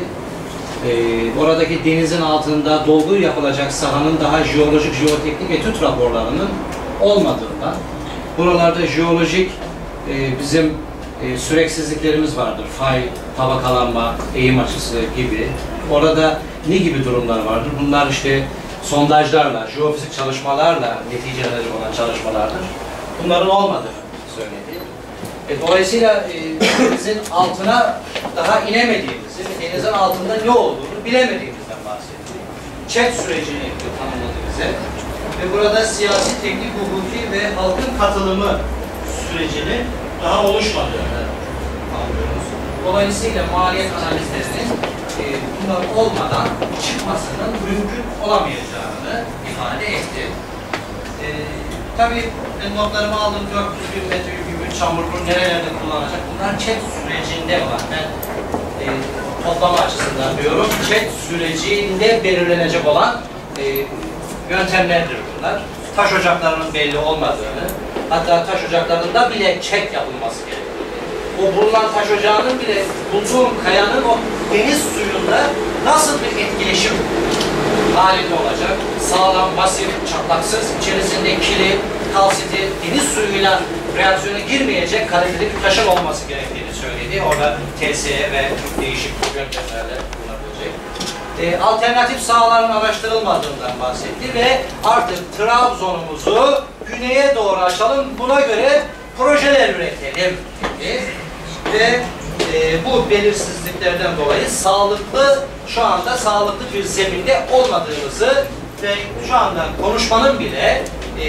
Ee, oradaki denizin altında dolgu yapılacak sahanın daha jeolojik, jeoteknik etüt raporlarının olmadığından, Buralarda jeolojik e, bizim e, süreksizliklerimiz vardır. Fay, tabakalanma, eğim açısı gibi. Orada ne gibi durumlar vardır? Bunlar işte sondajlarla, jeofizik çalışmalarla neticeleri olan çalışmalardır. Bunların olmadığını söyledi. E, dolayısıyla e, denizin altına daha inemediğimizi ve denizin altında ne olduğunu bilemediğimizden bahsetti. Çet sürecini tanımladı bize. Ve burada siyasi, teknik, hukuki ve halkın katılımı sürecinin daha oluşmadığını anlıyoruz. Dolayısıyla maliyet analizlerinin e, bunlar olmadan çıkmasının mümkün olamayacağını ifade etti. E, tabii ben notlarımı aldım, dört yüz bin metreküp çamurluğu nerelerde kullanacak? Bunlar çet sürecinde olan. Ben e, toplama açısından diyorum. Çet sürecinde belirlenecek olan e, yöntemlerdir bunlar. Taş ocaklarının belli olmadığını, hatta taş ocaklarında bile çek yapılması gerekiyor. O bulunan taş ocağının bile bulduğum kayanın o deniz suyunda nasıl bir etkileşim halinde olacak? Sağlam, basit, çatlaksız, içerisinde kili, kalsiti, deniz suyuyla reaksiyona girmeyecek kaliteli bir taşın olması gerektiğini söyledi. Orada T S E ve değişik yöntemlerle bulunabilecek. E, alternatif sahaların araştırılmadığından bahsetti ve artık Trabzon'umuzu güneye doğru açalım, buna göre projeler üretelim dedi. Ve e, bu belirsizliklerden dolayı sağlıklı, şu anda sağlıklı bir zeminde olmadığımızı ve şu anda konuşmanın bile e,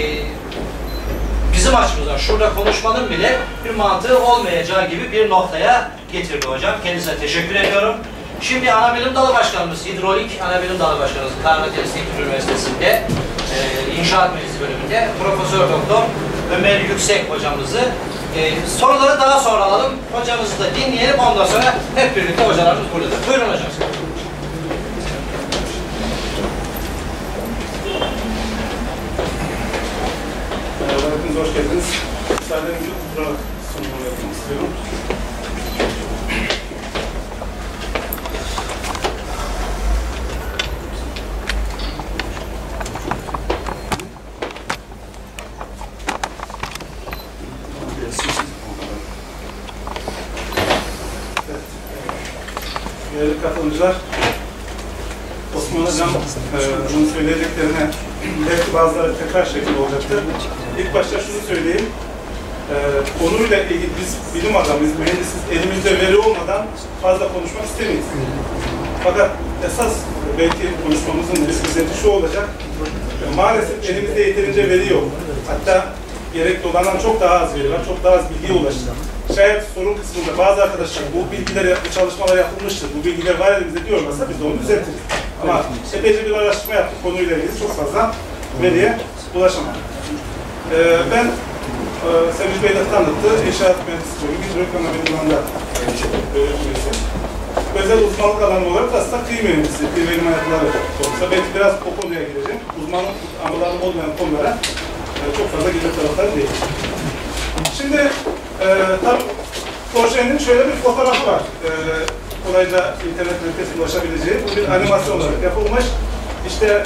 bizim açımızdan şurada konuşmanın bile bir mantığı olmayacağı gibi bir noktaya getirdi hocam. Kendisine teşekkür ediyorum. Şimdi Anabilim Dalı Başkanımız, Hidrolik Anabilim Dalı Başkanımız Karadeniz Teknik Üniversitesi'nde e, İnşaat Mühendisliği bölümünde Profesör Doktor Ömer Yüksek hocamızı e, soruları daha sonra alalım. Hocamızı da dinleyelim. Ondan sonra hep birlikte hocalarımız burada. Buyurun hocam.
Merhaba, hepiniz hoş geldiniz. Müsaadenizle oturarak sunumu yapmak istiyorum. Değerli katılımcılar, Osman Hocam e, bunu söyleyeceklerine belki bazıları tekrar şekilde olacaktır. İlk başta şunu söyleyeyim, e, konuyla ilgili biz bilim adamıyız, mühendisiz, elimizde veri olmadan fazla konuşmak istemeyiz. Fakat esas belki konuşmamızın özeti şu olacak, e, maalesef elimizde yeterince veri yok. Hatta gerekli olandan çok daha az veri var, çok daha az bilgiye ulaştık. Şayet sorun kısmında bazı arkadaşlar bu bilgiler, bu çalışmalar yapılmıştır, bu bilgiler var elimizde diyorlarsa biz de onu düzeltiriz. Ama epeyce bir araştırma yaptık konuyla ilgili, çok fazla veriye ulaşamadık. Ee, ben e, Semih Bey de tanıttı, İnşaat Mühendisliği bölümü, Hidrolik Anabilim Dalı üyesi. Özel uzmanlık alanı olarak aslında kıyı mühendisliği, kıyı verim hayatları olursa belki biraz o konuya gireceğim. Uzmanlık alanı olmayan konulara e, çok fazla girme tarafları değil. Şimdi e, tam projenin şöyle bir fotoğrafı var. E, kolayca internet ünitesine ulaşabileceği. Bu bir animasyon olarak yapılmış. İşte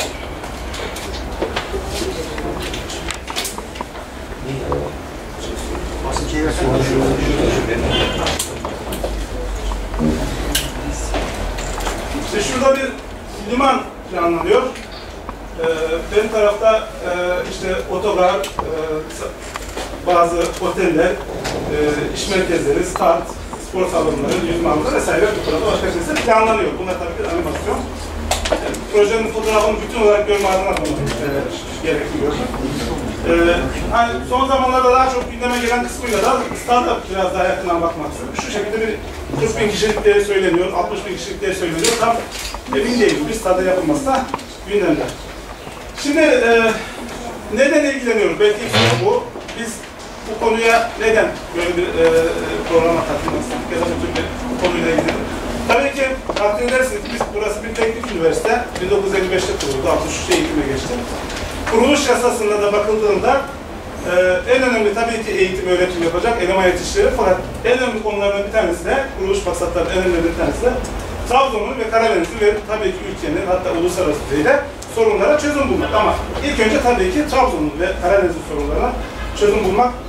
İşte şurada bir liman planlanıyor. Ee, benim tarafta e, işte otogar, e, bazı oteller, e, iş merkezleri, start, spor salonları, yüzme havuzları vesaire bu tarafta başka şeyler planlanıyor. Bunlar tabii bir animasyon. Yani, projenin fotoğrafını bütün olarak görme adına e, gerekiyor. Ee, hani son zamanlarda daha çok gündeme gelen kısmıyla da startup biraz daha yakından bakmak istiyorum. Şu şekilde bir kırk bin kişilik diye söyleniyor, altmış bin kişilik diye söyleniyor. Tam emin değilim. Bir startup yapılması da gündemde. Şimdi e, neden ilgileniyoruz? Belki bu. Biz bu konuya neden böyle bir e, programa katılmıştık ya da bu tür bir konuyla ilgili? Tabii ki takdir edersiniz biz burası bir teknik üniversite. bin dokuz yüz elli beşte kuruldu. altmış üçte eğitime geçti. Kuruluş yasasında da bakıldığında e, en önemli tabii ki eğitim, öğretim yapacak eleman yetiştirir. Fakat en önemli konulardan bir tanesi de, kuruluş maksatlarının en önemli bir tanesi de Trabzon'un ve Karadeniz'in ve tabii ki ülkenin hatta uluslararası düzeyde sorunlara çözüm bulmak. Ama ilk önce tabii ki Trabzon'un ve Karadeniz'in sorunlarına çözüm bulmak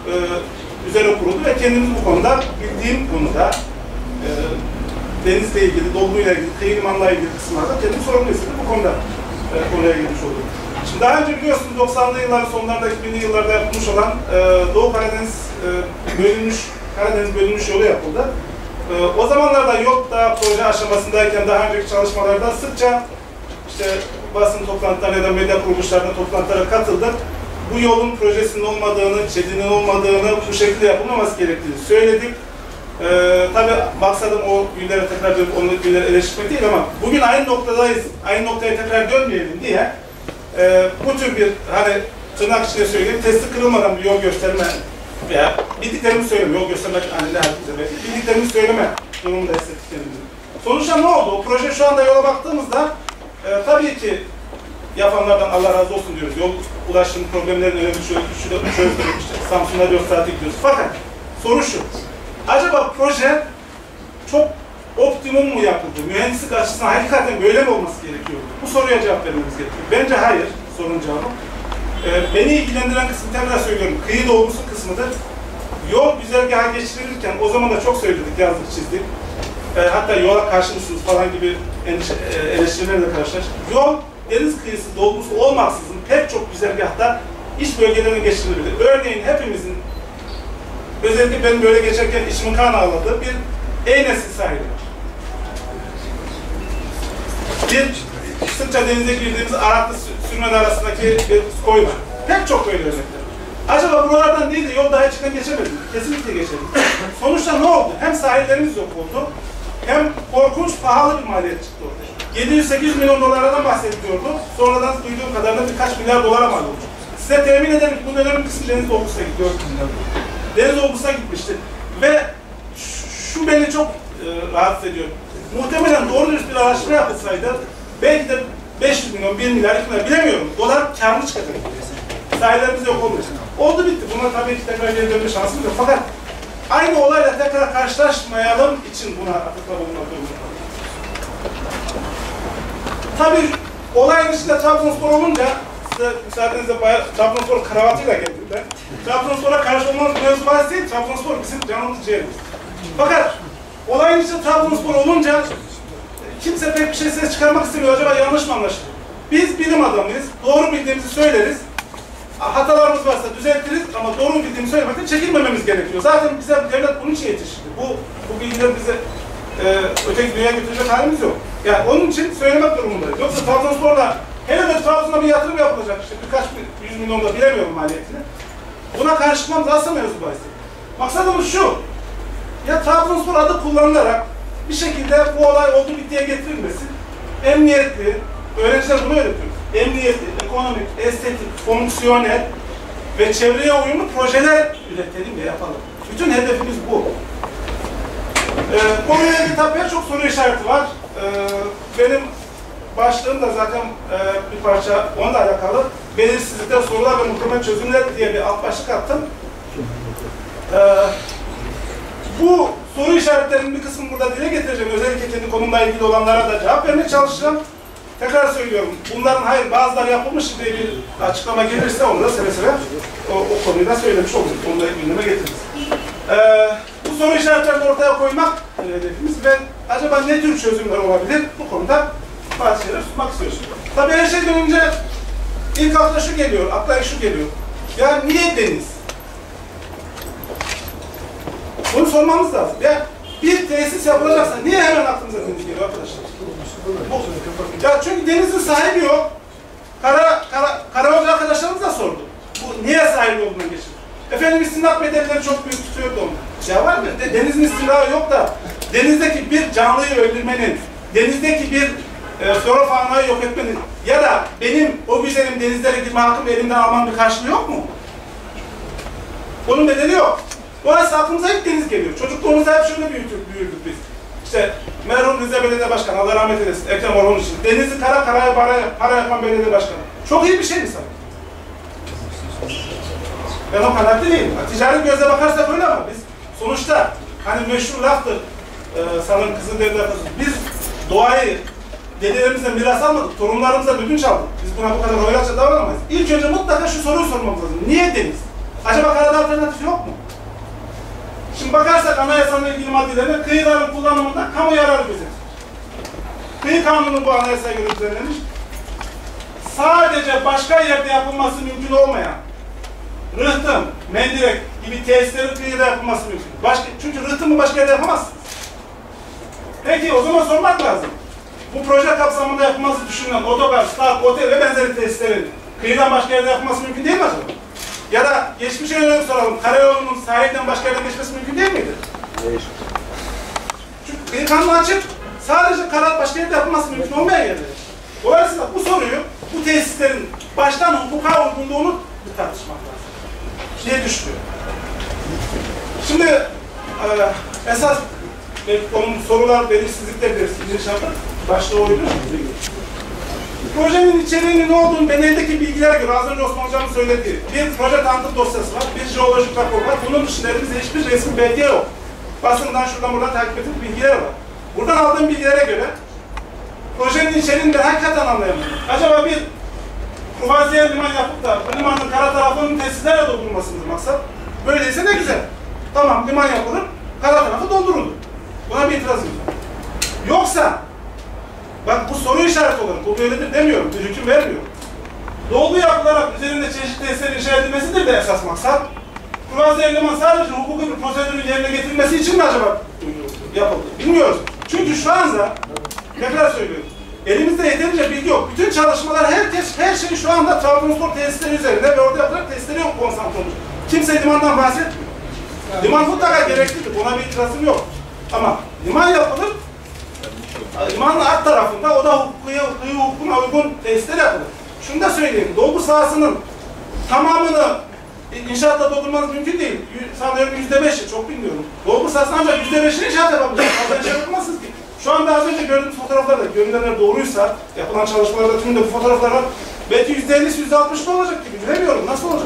e, üzere kuruldu ve kendimiz bu konuda, bildiğim konuda e, denizle ilgili, dolguyla ilgili, kıyı limanla ilgili kısımlarda kendim sorumlu istedim. Bu konuda e, konuya girmiş oldum. Şimdi daha önce biliyorsunuz doksanlı yılların sonlarında, iki binli yıllarda yapılmış olan e, Doğu Karadeniz e, bölünmüş, Karadeniz bölünmüş yolu yapıldı. E, o zamanlarda yok da proje aşamasındayken daha önceki çalışmalarda sıkça işte basın toplantılarına ya da medya kuruluşlarına toplantılara katıldık. Bu yolun projesinin olmadığını, çetinin olmadığını, bu şekilde yapılmaması gerektiğini söyledik. Ee, tabii maksadım o günlere tekrar dönüp onu günleri eleştirmek değil ama bugün aynı noktadayız, aynı noktaya tekrar dönmeyelim diye e, bu tür bir, hani tırnak içinde söyleyeyim, testi kırılmadan bir yol gösterme veya bildiklerimi söyleme, yol göstermek hani ne herkese belki, bildiklerimi söyleme durumunda hissettik kendimizi. Sonuçta ne oldu? O proje şu anda yola baktığımızda e, tabii ki yapanlardan Allah razı olsun diyoruz. Yol ulaşım problemlerinin önemli çözdük. İşte Samsun'a dört saate gidiyoruz. Fakat soru şu. Acaba proje çok optimum mu yapıldı? Mühendislik açısından hakikaten böyle mi olması gerekiyor? Bu soruya cevap vermemiz gerekiyor. Bence hayır. Sorun cevabı. Ee, beni ilgilendiren kısmı tekrar söylüyorum. Kıyı dolgusu kısmıdır. Yol güzergaha geçirilirken o zaman da çok söyledik, yazdık, çizdik. Ee, hatta yola karşı mısınız falan gibi eleştirilerle karşılaştık. Yol deniz kıyısı dolgusu olmaksızın pek çok güzergahta iç bölgelerine geçirilebilir. Örneğin hepimizin, özellikle benim böyle geçerken içimin kan ağladığı bir Eynes'in sahili var. Bir sıkça denize girdiğimiz Araklı Sürmen arasındaki bir koy var. Pek çok böyle örnekler. Acaba buralardan değil de yol daha içinden geçemedik mi? Kesinlikle geçemedik. Sonuçta ne oldu? Hem sahillerimiz yok oldu, hem korkunç pahalı bir maliyet çıktı ortaya. yedi yüz sekiz yüz milyon dolarlardan bahsediliyordu. Sonradan duyduğum kadarıyla birkaç milyar dolara mal oldu. Size temin ederim ki bu dönemin kısmı deniz dolgusuna gidiyor. Deniz dolgusuna gitmişti. Ve şu beni çok e, rahatsız ediyor. Muhtemelen doğru dürüst bir araştırma yapılsaydı belki de beş yüz milyon, bir milyar, iki milyar bilemiyorum. Dolar kârlı çıkacak. Sahillerimiz yok olmuş. Oldu bitti. Buna tabii ki tekrar geri dönme şansımız yok. Fakat aynı olayla tekrar karşılaşmayalım için buna atıkla bulunmak durumunda. Tabii olayın içinde Trabzonspor olunca, size müsaadenizle bayağı Trabzonspor kravatıyla geldim ben. Trabzonspor'a karşı olmanız mevzu bahsi değil, Trabzonspor bizim canımız ciğerimiz. Fakat olayın içinde Trabzonspor olunca kimse pek bir şey ses çıkarmak istemiyor. Acaba yanlış mı anlaşılıyor? Biz bilim adamıyız, doğru bildiğimizi söyleriz. Hatalarımız varsa düzeltiriz ama doğru bildiğimizi söylemekten çekinmememiz gerekiyor. Zaten bize devlet bunun için yetiştirdi. Bu, bu bilgiler bize e, öteki dünyaya götürecek halimiz yok. Yani onun için söylemek durumundayız. Yoksa Trabzonspor'la hele de Trabzon'a bir yatırım yapılacak işte birkaç yüz milyon da bilemiyorum maliyetini. Buna karşı çıkmamız asla mevzu bahsi. Maksadımız şu, ya Trabzonspor adı kullanılarak bir şekilde bu olay oldu bittiye getirilmesi, emniyetli, öğrenciler bunu öğretiyor. Emniyetli, ekonomik, estetik, fonksiyonel ve çevreye uyumlu projeler üretelim ve yapalım. Bütün hedefimiz bu. Ee, konuyla ilgili tabii pek çok soru işareti var. Ee, benim başlığım da zaten e, bir parça onunla alakalı. Belirsizlikler, sorular ve muhtemel çözümler diye bir alt başlık attım. Ee, bu soru işaretlerinin bir kısmını burada dile getireceğim. Özellikle kendi konumla ilgili olanlara da cevap vermeye çalışacağım. Tekrar söylüyorum, bunların hayır bazıları yapılmış diye bir açıklama gelirse onu da seve seve o, o konuyu da söylemiş oluruz. Onu da gündeme getiririz. Ee, bu soru işaretlerini ortaya koymak hedefimiz ve acaba ne tür çözümler olabilir? Bu konuda bazı şeyler sunmak istiyoruz. Tabii her şeyden önce ilk akla şu geliyor, akla şu geliyor. Ya niye deniz? Bunu sormamız lazım. Ya bir tesis yapılacaksa niye hemen aklımıza deniz geliyor arkadaşlar? Ya çünkü denizin sahibi yok. Kara, kara, Karahoca arkadaşlarımız da sordu. Bu niye sahibi olduğuna geçiyor? Efendim istinaf bedelleri çok büyük tutuyordu onu. Ya var mı? De, denizin istinafı yok da denizdeki bir canlıyı öldürmenin, denizdeki bir e, flora faunayı yok etmenin ya da benim o güzelim denizlere girme hakkımı elimden almam bir karşılığı yok mu? Bunun bedeli yok. Dolayısıyla aklımıza ilk deniz geliyor. Çocukluğumuzda hep şöyle büyüdük, büyüdük biz. İşte merhum Rize Belediye Başkanı, Allah rahmet eylesin, Ekrem Orhun için. Denizi kara karaya para, para yapan belediye başkanı. Çok iyi bir şey mi sanırım? Ben o kanaatli değilim. Ticari gözle bakarsak öyle ama biz sonuçta hani meşhur laftır e, sanırım Kızılderili lafı. Biz doğayı dedelerimizden miras almadık, torunlarımıza ödünç aldık. Biz buna bu kadar royalca davranamayız. İlk önce mutlaka şu soruyu sormamız lazım. Niye deniz? Acaba karada alternatif yok mu? Şimdi bakarsak anayasanın ilgili maddelerine kıyıların kullanımında kamu yararı gözetir. Kıyı kanunu bu anayasaya göre düzenlenmiş. Sadece başka yerde yapılması mümkün olmayan rıhtım, mendirek gibi tesislerin kıyıda yapılması mümkün. Başka, çünkü rıhtımı başka yerde yapamazsınız. Peki o zaman sormak lazım. Bu proje kapsamında yapılması düşünülen otogar, stat, otel ve benzeri tesislerin kıyıdan başka yerde yapılması mümkün değil mi acaba? Ya da geçmişe yönelik soralım. Karayolunun sahilden başka yere geçmesi mümkün değil miydi? Hayır. Çünkü kıyı kanunu açık. Sadece karar başka yerde yapılması mümkün olmayan yerler. Dolayısıyla bu soruyu, bu tesislerin baştan hukuka uygunluğunu bir tartışmak lazım diye düşünüyorum. Şimdi e, esas onun sorular belirsizliklerdir. İkinci şartı başta oydu. Projenin içeriğinin ne olduğunu ben eldeki bilgilere göre, az önce Osman Hocam'ın söylediği bir proje tanıtım dosyası var, bir jeolojik rapor var. Bunun dışında elimizde hiçbir resmi belge yok. Basından şuradan buradan takip ettiğim bilgiler var. Buradan aldığım bilgilere göre projenin içeriğini de hakikaten anlayamıyorum. Acaba bir kruvaziyer liman yapıp da bu limanın kara tarafının tesislerle doldurulmasıdır maksat. Böyleyse ne güzel. Tamam, liman yapılır, kara tarafı doldurulur. Buna bir itirazım yok. Yoksa, bak bu soru işareti olarak, bu böyledir demiyorum, bir hüküm vermiyorum. Dolgu yapılarak üzerinde çeşitli tesisler inşa edilmesidir de esas maksat. Kruvaziyer liman sadece hukuki bir prosedürün yerine getirilmesi için mi acaba yapıldı? Bilmiyoruz. Çünkü şu anda, ne kadar söylüyorum, elimizde yeterince bilgi yok. Bütün çalışmalar, herkes, her şey şu anda Trabzonspor tesisleri üzerinde ve orada yapılan tesisleri yok konsantre olmuş. Kimse limandan bahsetmiyor. Liman mutlaka gereklidir, buna bir itirazım yok. Ama liman yapılır, limanın alt tarafında o da hukuya, kıyı hukukuna uygun tesisler yapılır. Şunu da söyleyeyim, dolgu sahasının tamamını inşaatla doldurmanız mümkün değil. Sanıyorum yüzde beşi, çok bilmiyorum. Dolgu sahasının ancak yüzde beşini inşaat yapabilirsiniz. Fazla inşaat yapamazsınız ki. Şu anda az önce gördüğünüz fotoğraflarda, görünenler doğruysa, yapılan çalışmalarda tümünde bu fotoğraflar var. Belki yüzde ellisi, yüzde altmışı olacak gibi. Bilemiyorum, nasıl olacak?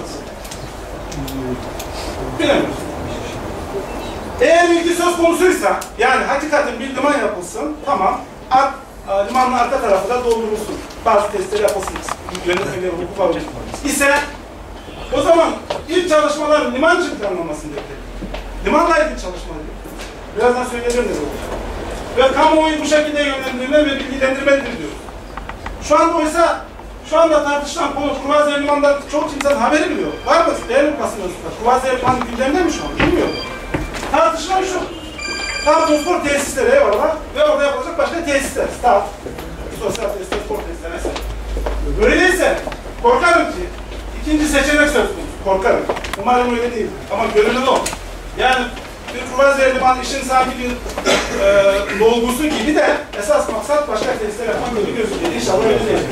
Bilemiyoruz. Eğer bilgi söz konusuysa, yani hakikaten bir liman yapılsın, tamam, ar, limanın arka tarafı da doldurulsun. Bazı testleri yapılsın. Yönetmeleri hukuk var. İse, o zaman ilk çalışmalar limancılık planlamasını bekledik. Limanla ilgili çalışmalar. Birazdan söyleyeceğim ne olur. Ve kamuoyu bu şekilde yönlendirme ve bilgilendirmelidir diyoruz. Şu anda oysa, şu anda tartışılan konu Kruvaziyer Liman'dan çok kimsenin haberi biliyor. Var mı? Değerli mi basın mensupları? Kruvaziyer Liman gündemde mi şu an? Bilmiyorum. Tartışılan şu. Trabzonspor tesisleri eyvallah ve orada yapılacak başka tesisler. Stat, sosyal tesisler, spor tesisler vesaire. Böyleyse korkarım ki ikinci seçenek söz konusu. Korkarım. Umarım öyle değil. Ama görünen o. Yani bir Kruvaziyer Liman işin sanki bir e, dolgusu gibi de esas maksat başka tesisler yapmak gibi gözüküyor. İnşallah öyle değil.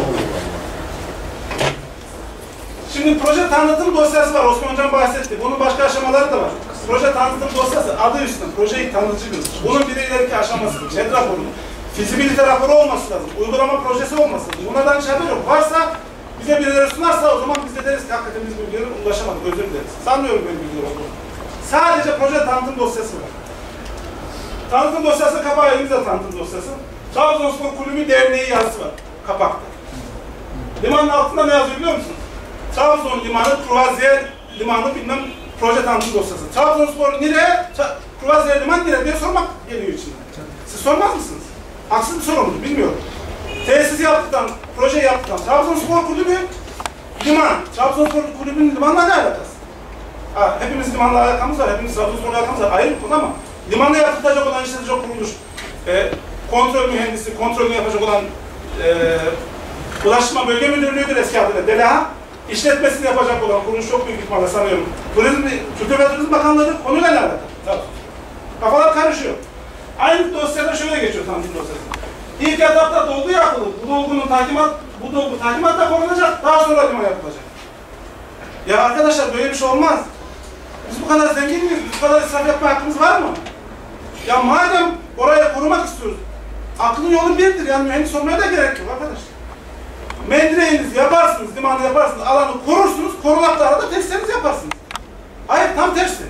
Şimdi proje tanıtım dosyası var. Osman Hocam bahsetti. Bunun başka aşamaları da var. Proje tanıtım dosyası adı üstünde. Projeyi tanıtıcıdır. Bunun bir ileriki aşaması. ÇED raporu. Fizibilite raporu olması lazım. Uygulama projesi olması lazım. Bunlardan hiç haber yok. Varsa bize birileri sunarsa o zaman biz de deriz ki hakikaten biz bilgilere ulaşamadık. Özür dileriz. Sanmıyorum böyle bilgiler olduğunu. Sadece proje tanıtım dosyası var. Tanıtım dosyası kapağı elimizde tanıtım dosyası. Trabzonspor Kulübü Derneği yazısı var. Kapakta. Limanın altında ne yazıyor biliyor musun? Trabzon Limanı, Kruvaziyer Limanı bilmem proje tanıtım dosyası. Trabzonspor nere, Kruvaziyer Liman nere diye sormak geliyor içinden. Siz sormaz mısınız? Haksız bir soru mudur bilmiyorum. Tesis yaptıktan, proje yaptıktan Trabzonspor Kulübü Liman. Trabzonspor Kulübü'nün limanla ne alakası? Ha, hepimiz limanla alakamız var, hepimiz Trabzonspor'la alakamız var. Ayrı bir konu ama limanla yapılacak olan işletecek kuruluş, e, kontrol mühendisi, kontrolünü yapacak olan e, Ulaştırma Bölge Müdürlüğü'dür eski adıyla D L H. İşletmesini yapacak olan kuruluş çok büyük ihtimalle sanıyorum. Turizm, Kültür ve Turizm Bakanlığı'dır, konuyla ne alakalı? Tabii. Kafalar karışıyor. Aynı dosyada şöyle geçiyor tanıtım dosyası. İlk etapta dolgu yapılır. Bu dolgunun takimat, bu dolgu takimatla korunacak, daha sonra liman yapılacak. Ya arkadaşlar böyle bir şey olmaz. Biz bu kadar zengin miyiz? Bu kadar israf yapma hakkımız var mı? Ya madem orayı korumak istiyoruz, aklın yolu birdir. Yani mühendis olmaya da gerek yok arkadaşlar. Mendireğinizi yaparsınız, limanı yaparsınız, alanı korursunuz, korunaklı arada testlerinizi yaparsınız. Hayır, tam tersi.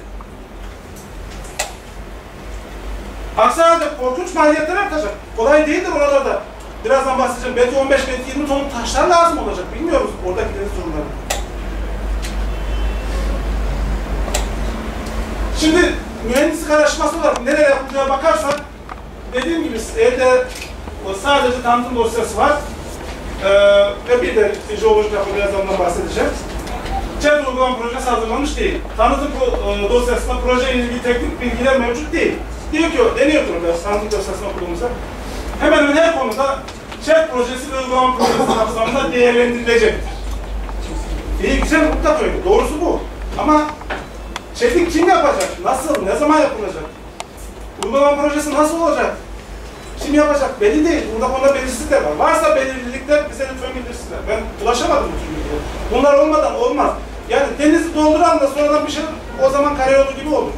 Aksi halde korkunç maliyetler artacak. Kolay değildir oralarda. Birazdan bahsedeceğim. Belki on beş, belki yirmi ton taşlar lazım olacak. Bilmiyoruz oradakilerin sorunları. Şimdi mühendislik araştırması olarak nereye yapılacağı bakarsak, dediğim gibi elde sadece tanıtım dosyası var. Ee, ve bir de jeolojik yapı biraz ondan bahsedeceğim. C E D uygulama projesi hazırlanmış değil. Tanıtım e, dosyasında proje ile ilgili teknik bilgiler mevcut değil. Diyor ki, deniyor burada tanıtım dosyasını okuduğumuzda. Hemen hemen her konuda C E D projesi ve uygulama projesi kapsamında değerlendirilecektir. İyi güzel mutlaka öyle. Doğrusu bu. Ama C E D'yi kim yapacak? Nasıl? Ne zaman yapılacak? Uygulama projesi nasıl olacak? Kim yapacak? Belli değil. Burada konuda belirsizlikler var. Varsa belirlilikler bize lütfen bildirsinler. Ben ulaşamadım bu tür bilgiye. Bunlar olmadan olmaz. Yani denizi dolduran da sonradan bir şey o zaman karayolu gibi olur.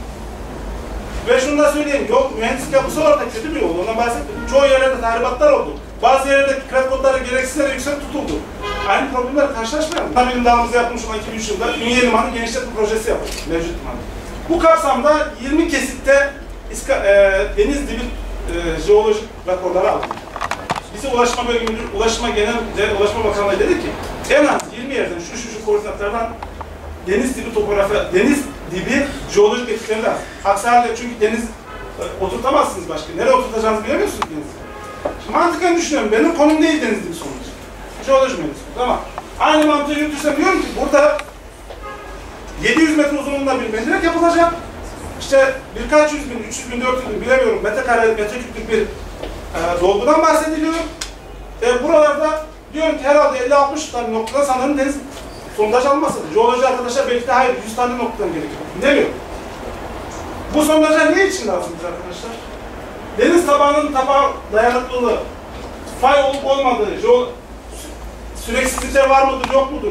Ve şunu da söyleyeyim. Yok mühendislik yapısı olarak da kötü bir yol. Ondan bahsettim. Çoğu yerlerde tahribatlar oldu. Bazı yerlerde kred kodları gereksizlere yüksek tutuldu. Aynı problemler karşılaşmayalım. Bilim dalımızı yapmış olan iki bin üç yılında Ünye Limanı genişletme projesi yapıldı. Mevcut limanı. Bu kapsamda yirmi kesitte iska, e, deniz dibi e, jeolojik raporları aldık. Bize Ulaşma Bölge Müdürü, Ulaşma Genel Ulaşma Bakanlığı dedi ki en az yirmi yerden şu şu şu koordinatlardan deniz dibi topografi, deniz dibi jeolojik etkileri lazım. Aksi halde çünkü deniz e, oturtamazsınız başka. Nereye oturtacağınızı bilemiyorsunuz denizi. Şimdi mantıken düşünüyorum. Benim konum değil deniz dibi sonucu. Jeoloji mühendisi. Tamam. Aynı mantığı yürütürsem diyorum ki burada yedi yüz metre uzunluğunda bir mendirek yapılacak. İşte birkaç yüz bin, üç yüz bin, dört yüz bin bilemiyorum metrekare, metreküplük bir e, dolgudan bahsediliyor. E, buralarda diyorum ki herhalde elli altmış tane noktada sanırım deniz sondaj almasıdır. Jeoloji arkadaşlar belki de hayır yüz tane noktadan gerekiyor. Bilemiyorum. Bu sondajlar ne için lazım arkadaşlar? Deniz tabanının tabağa dayanıklılığı, fay olup olmadığı, süreksizlikler var mıdır, yok mudur?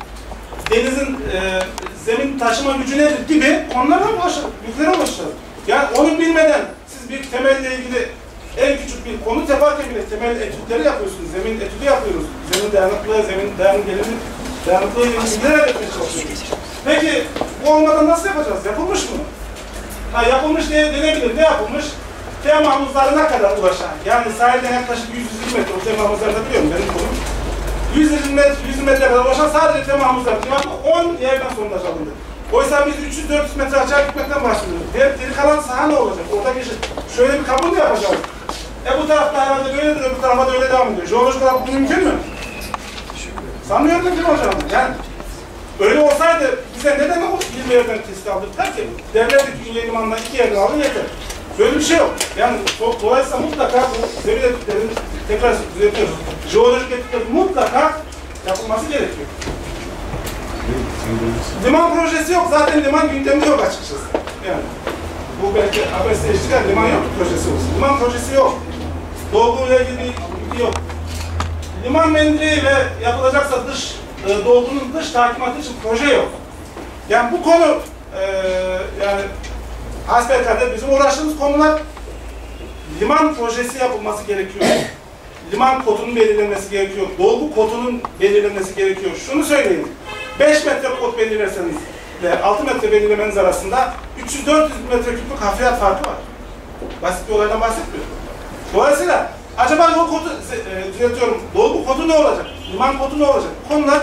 Denizin e, zemin taşıma gücü nedir gibi konulara ulaşalım, bilgilere ulaşalım. Yani onu bilmeden siz bir temelle ilgili en küçük bir konu teferruatı bile temel etütleri yapıyorsunuz. Zemin etüdü yapıyoruz. Zemin dayanıklılığı, zemin dayanıklılığı, gelini dayanıklılığı ilgili bilgiler elde etmeye çalışıyoruz. Peki bu olmadan nasıl yapacağız? Yapılmış mı? Ha, yapılmış diye denebilir. Ne yapılmış? Tema havuzlarına kadar ulaşan. Yani sahilden yaklaşık yüz yüz metre o tema havuzlarında biliyorum benim konum. yüz yirmi metre, yüz metre kadar ulaşan sadece tema havuzları. on yerden sondaj alındı. Oysa biz üç yüz dört yüz metre aşağı gitmekten bahsediyoruz. Diğer geri kalan saha ne olacak? Oradaki şey, şöyle bir kabul yapacağız. E bu tarafta herhalde böyledir, öbür tarafa da öyle devam ediyor. Jeolojik olarak bu mümkün mü? Sanmıyorum mümkün hocam. Yani öyle olsaydı bize neden o yirmi yerden test aldırdılar ki? Devletlik Ünye Limanı'ndan iki yerden alın yeter. Böyle bir şey yok. Yani dolayısıyla mutlaka bu zemin etütlerin tekrar düzeltiyoruz. Jeolojik etütlerin mutlaka yapılması gerekiyor. Liman projesi yok. Zaten liman gündemde yok açıkçası. Yani bu belki A B S eşliğinden liman yok projesi olsun. Liman projesi yok. Dolguyla ilgili bilgi yok. Liman mendiliyle yapılacaksa dış e, dolgunun dış takimatı için proje yok. Yani bu konu e, yani hasbelkader bizim uğraştığımız konular liman projesi yapılması gerekiyor. Liman kotunun belirlenmesi gerekiyor. Dolgu kotunun belirlenmesi gerekiyor. Şunu söyleyeyim. beş metre kot belirlerseniz ve altı metre belirlemeniz arasında üç yüz dört yüz metre küplük hafriyat farkı var. Basit bir olaydan bahsetmiyorum. Dolayısıyla acaba yol kodu, e, düzeltiyorum, dolgu kodu ne olacak? Liman kodu ne olacak? Bu konular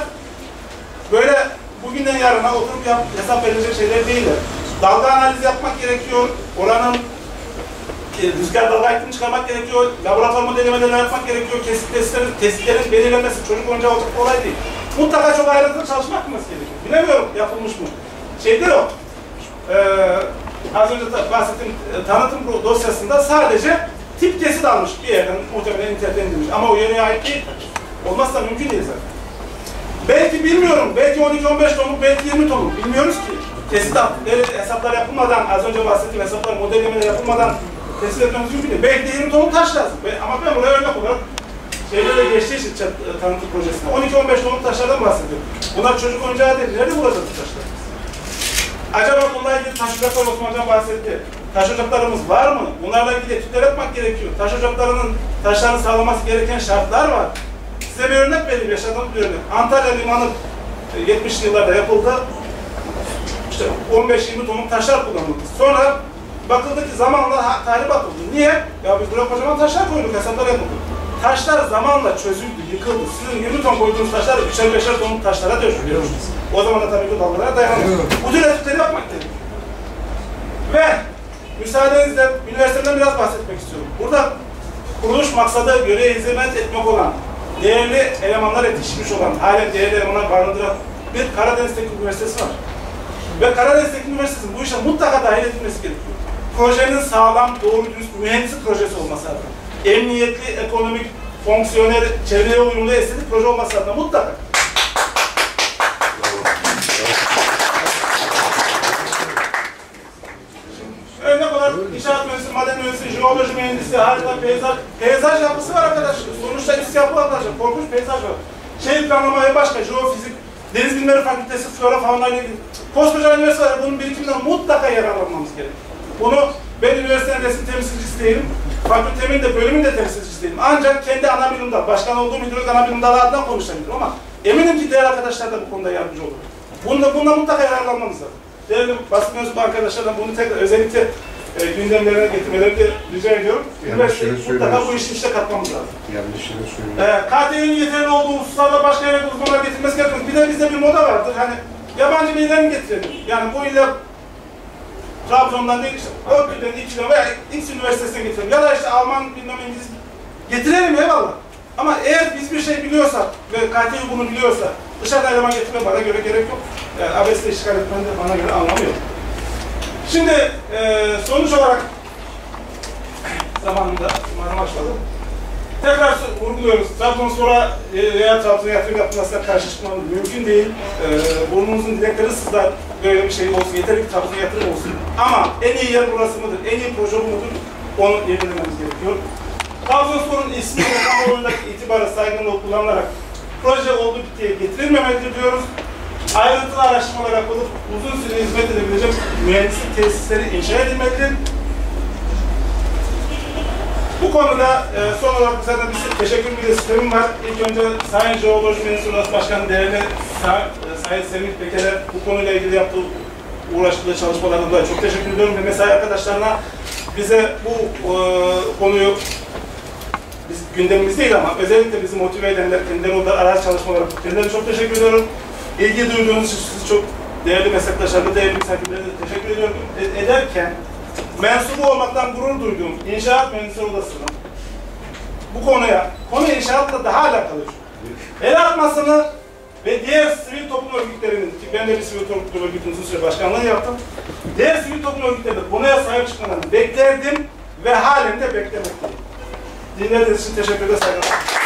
böyle bugünden yarına oturup yap, hesap verilecek şeyler değiller. Dalga analizi yapmak gerekiyor. Oranın e, rüzgar dalga eğitimini çıkarmak gerekiyor. Laboratuvar modellemeleri yapmak gerekiyor. Kesit testlerin, testlerin belirlenmesi çocuk oyuncağı olacak bir olay değil. Mutlaka çok ayrıntılı çalışmak gerekiyor. Bilemiyorum yapılmış mı? Şeyde yok. Ee, az önce bahsettiğim tanıtım dosyasında sadece tip kesit almış bir yerden, muhtemelen internetten indirmiş. Ama o yöne ait değil. Olmazsa mümkün değil zaten. Belki bilmiyorum, belki on iki on beş tonluk, belki yirmi tonluk. Bilmiyoruz ki. Kesit hesaplar yapılmadan, az önce bahsettiğim hesaplar, modellemeler yapılmadan kesit etmemiz mümkün değil. Belki de yirmi tonluk taş lazım. Ama ben buraya örnek olarak şeyde de geçtiği için tanıtım projesinde on iki on beş tonluk taşlardan bahsediyorum. Bunlar çocuk oyuncağı değil. Nerede bulacağız bu taşları? Acaba bununla ilgili taş ocaklar Osman Hocam bahsetti. Taş ocaklarımız var mı? Bunlarla ilgili etütler yapmak gerekiyor. Taş ocaklarının taşlarını sağlaması gereken şartlar var. Size bir örnek vereyim, yaşadığım bir örnek. Antalya Limanı yetmişli yıllarda yapıldı. İşte on beş yirmi tonluk taşlar kullanıldı. Sonra bakıldı ki zamanla tahribat oldu. Niye? Ya biz buraya kocaman taşlar koyduk, hesaplar yapıldı. Taşlar zamanla çözüldü, yıkıldı. Sizin yirmi ton koyduğunuz taşlar üçer beşer tonluk taşlara dönüştü. O zaman da tabii ki dalgalara dayanamıyor. Bu tür etütleri yapmak gerekiyor. Ve müsaadenizle üniversiteden biraz bahsetmek istiyorum. Burada kuruluş maksadı görev hizmet etmek olan, değerli elemanlar yetişmiş olan, halen değerli elemanlar barındıran bir Karadeniz Teknik Üniversitesi var. Ve Karadeniz Teknik Üniversitesi'nin bu işe mutlaka dahil edilmesi gerekiyor. Projenin sağlam, doğru dürüst, mühendislik projesi olması lazım. Emniyetli, ekonomik, fonksiyonel, çevreye uyumlu, estetik proje olması lazım. Mutlaka. Örnek olarak inşaat mühendisi, maden mühendisi, jeoloji mühendisi, harita, peyzaj, peyzaj yapısı var arkadaşlar. Sonuçta is yapı arkadaşlar, korkunç peyzaj var. Şehir planlamaya başka, jeofizik, deniz bilimleri fakültesi, flora, fauna ile ilgili. Koskoca üniversite var, bunun birikiminden mutlaka yararlanmamız gerekiyor. Bunu ben üniversitenin resim temsilcisi değilim, fakültemin de bölümün de temsilcisi değilim. Ancak kendi ana bilim dalı, başkan olduğum hidrolik ana bilim dalı adından konuşabilirim ama eminim ki diğer arkadaşlar da bu konuda yardımcı olur. Bunda, bundan mutlaka yararlanmamız lazım. Değerli basın mensubu arkadaşlardan bunu tekrar özellikle e, gündemlerine getirmelerini de rica ediyorum. Üniversiteyi mutlaka bu işin içine katmamız lazım.
Yanlışını söylüyorum.
E, K T V'nin yeterli olduğu hususlarda başka yere uzmanlar getirmesi gerekmez. Bir de bizde bir moda vardır. Hani yabancı birilerini getirelim. Yani bu illa Trabzon'dan değil, işte Örtü'den, İKİ'den veya X Üniversitesi'ne getirelim. Ya da işte Alman, bilmem İngiliz getirelim eyvallah. Ama eğer biz bir şey biliyorsak ve K T V bunu biliyorsa dışarıdan eleman getirme bana göre gerek yok. Yani abesle işgal etmenin de bana göre anlamı yok. Şimdi e, sonuç olarak zamanında umarım başladı. Tekrar vurguluyoruz. Trabzonspor'a veya Trabzon'a yatırım yapılmasına karşı çıkmamız mümkün değil. E, burnunuzun dilekleri sızlar, böyle bir şey olsun, yeter ki Trabzon'a yatırım olsun. Ama en iyi yer burası mıdır, en iyi proje bu mudur, onu yedilememiz gerekiyor. Trabzonspor'un ismi ve kamuoyundaki itibarı saygınlığı kullanılarak proje oldu bittiye getirilmemelidir diyoruz. Ayrıntılı araştırmalar yapılıp uzun süre hizmet edebilecek mühendislik tesisleri inşa edilmelidir. Bu konuda e, son olarak zaten bir teşekkür bir sistemim var. İlk önce Sayın Jeoloji Mühendisliği Odası Başkanı değerli Say Sayın Semih Peker'e bu konuyla ilgili yaptığı uğraştığı çalışmalardan dolayı çok teşekkür ediyorum ve mesai arkadaşlarına bize bu e, konuyu biz gündemimiz değil ama özellikle bizi motive edenler, kendileri orada araç çalışmaları kendilerine çok teşekkür ediyorum. İlgi duyduğunuz için sizi çok değerli meslektaşlarına, değerli misafirlerine teşekkür ediyorum. E ederken mensubu olmaktan gurur duyduğum İnşaat Mühendisleri Odası'nın bu konuya, konu inşaatla daha alakalı el atmasını ve diğer sivil toplum örgütlerinin, ki ben de bir sivil toplum örgütünün uzun süre başkanlığını yaptım, diğer sivil toplum örgütlerinin konuya sahip çıkmalarını beklerdim ve halen de beklemekteyim. Dinlediğiniz için teşekkür ederim, saygılar.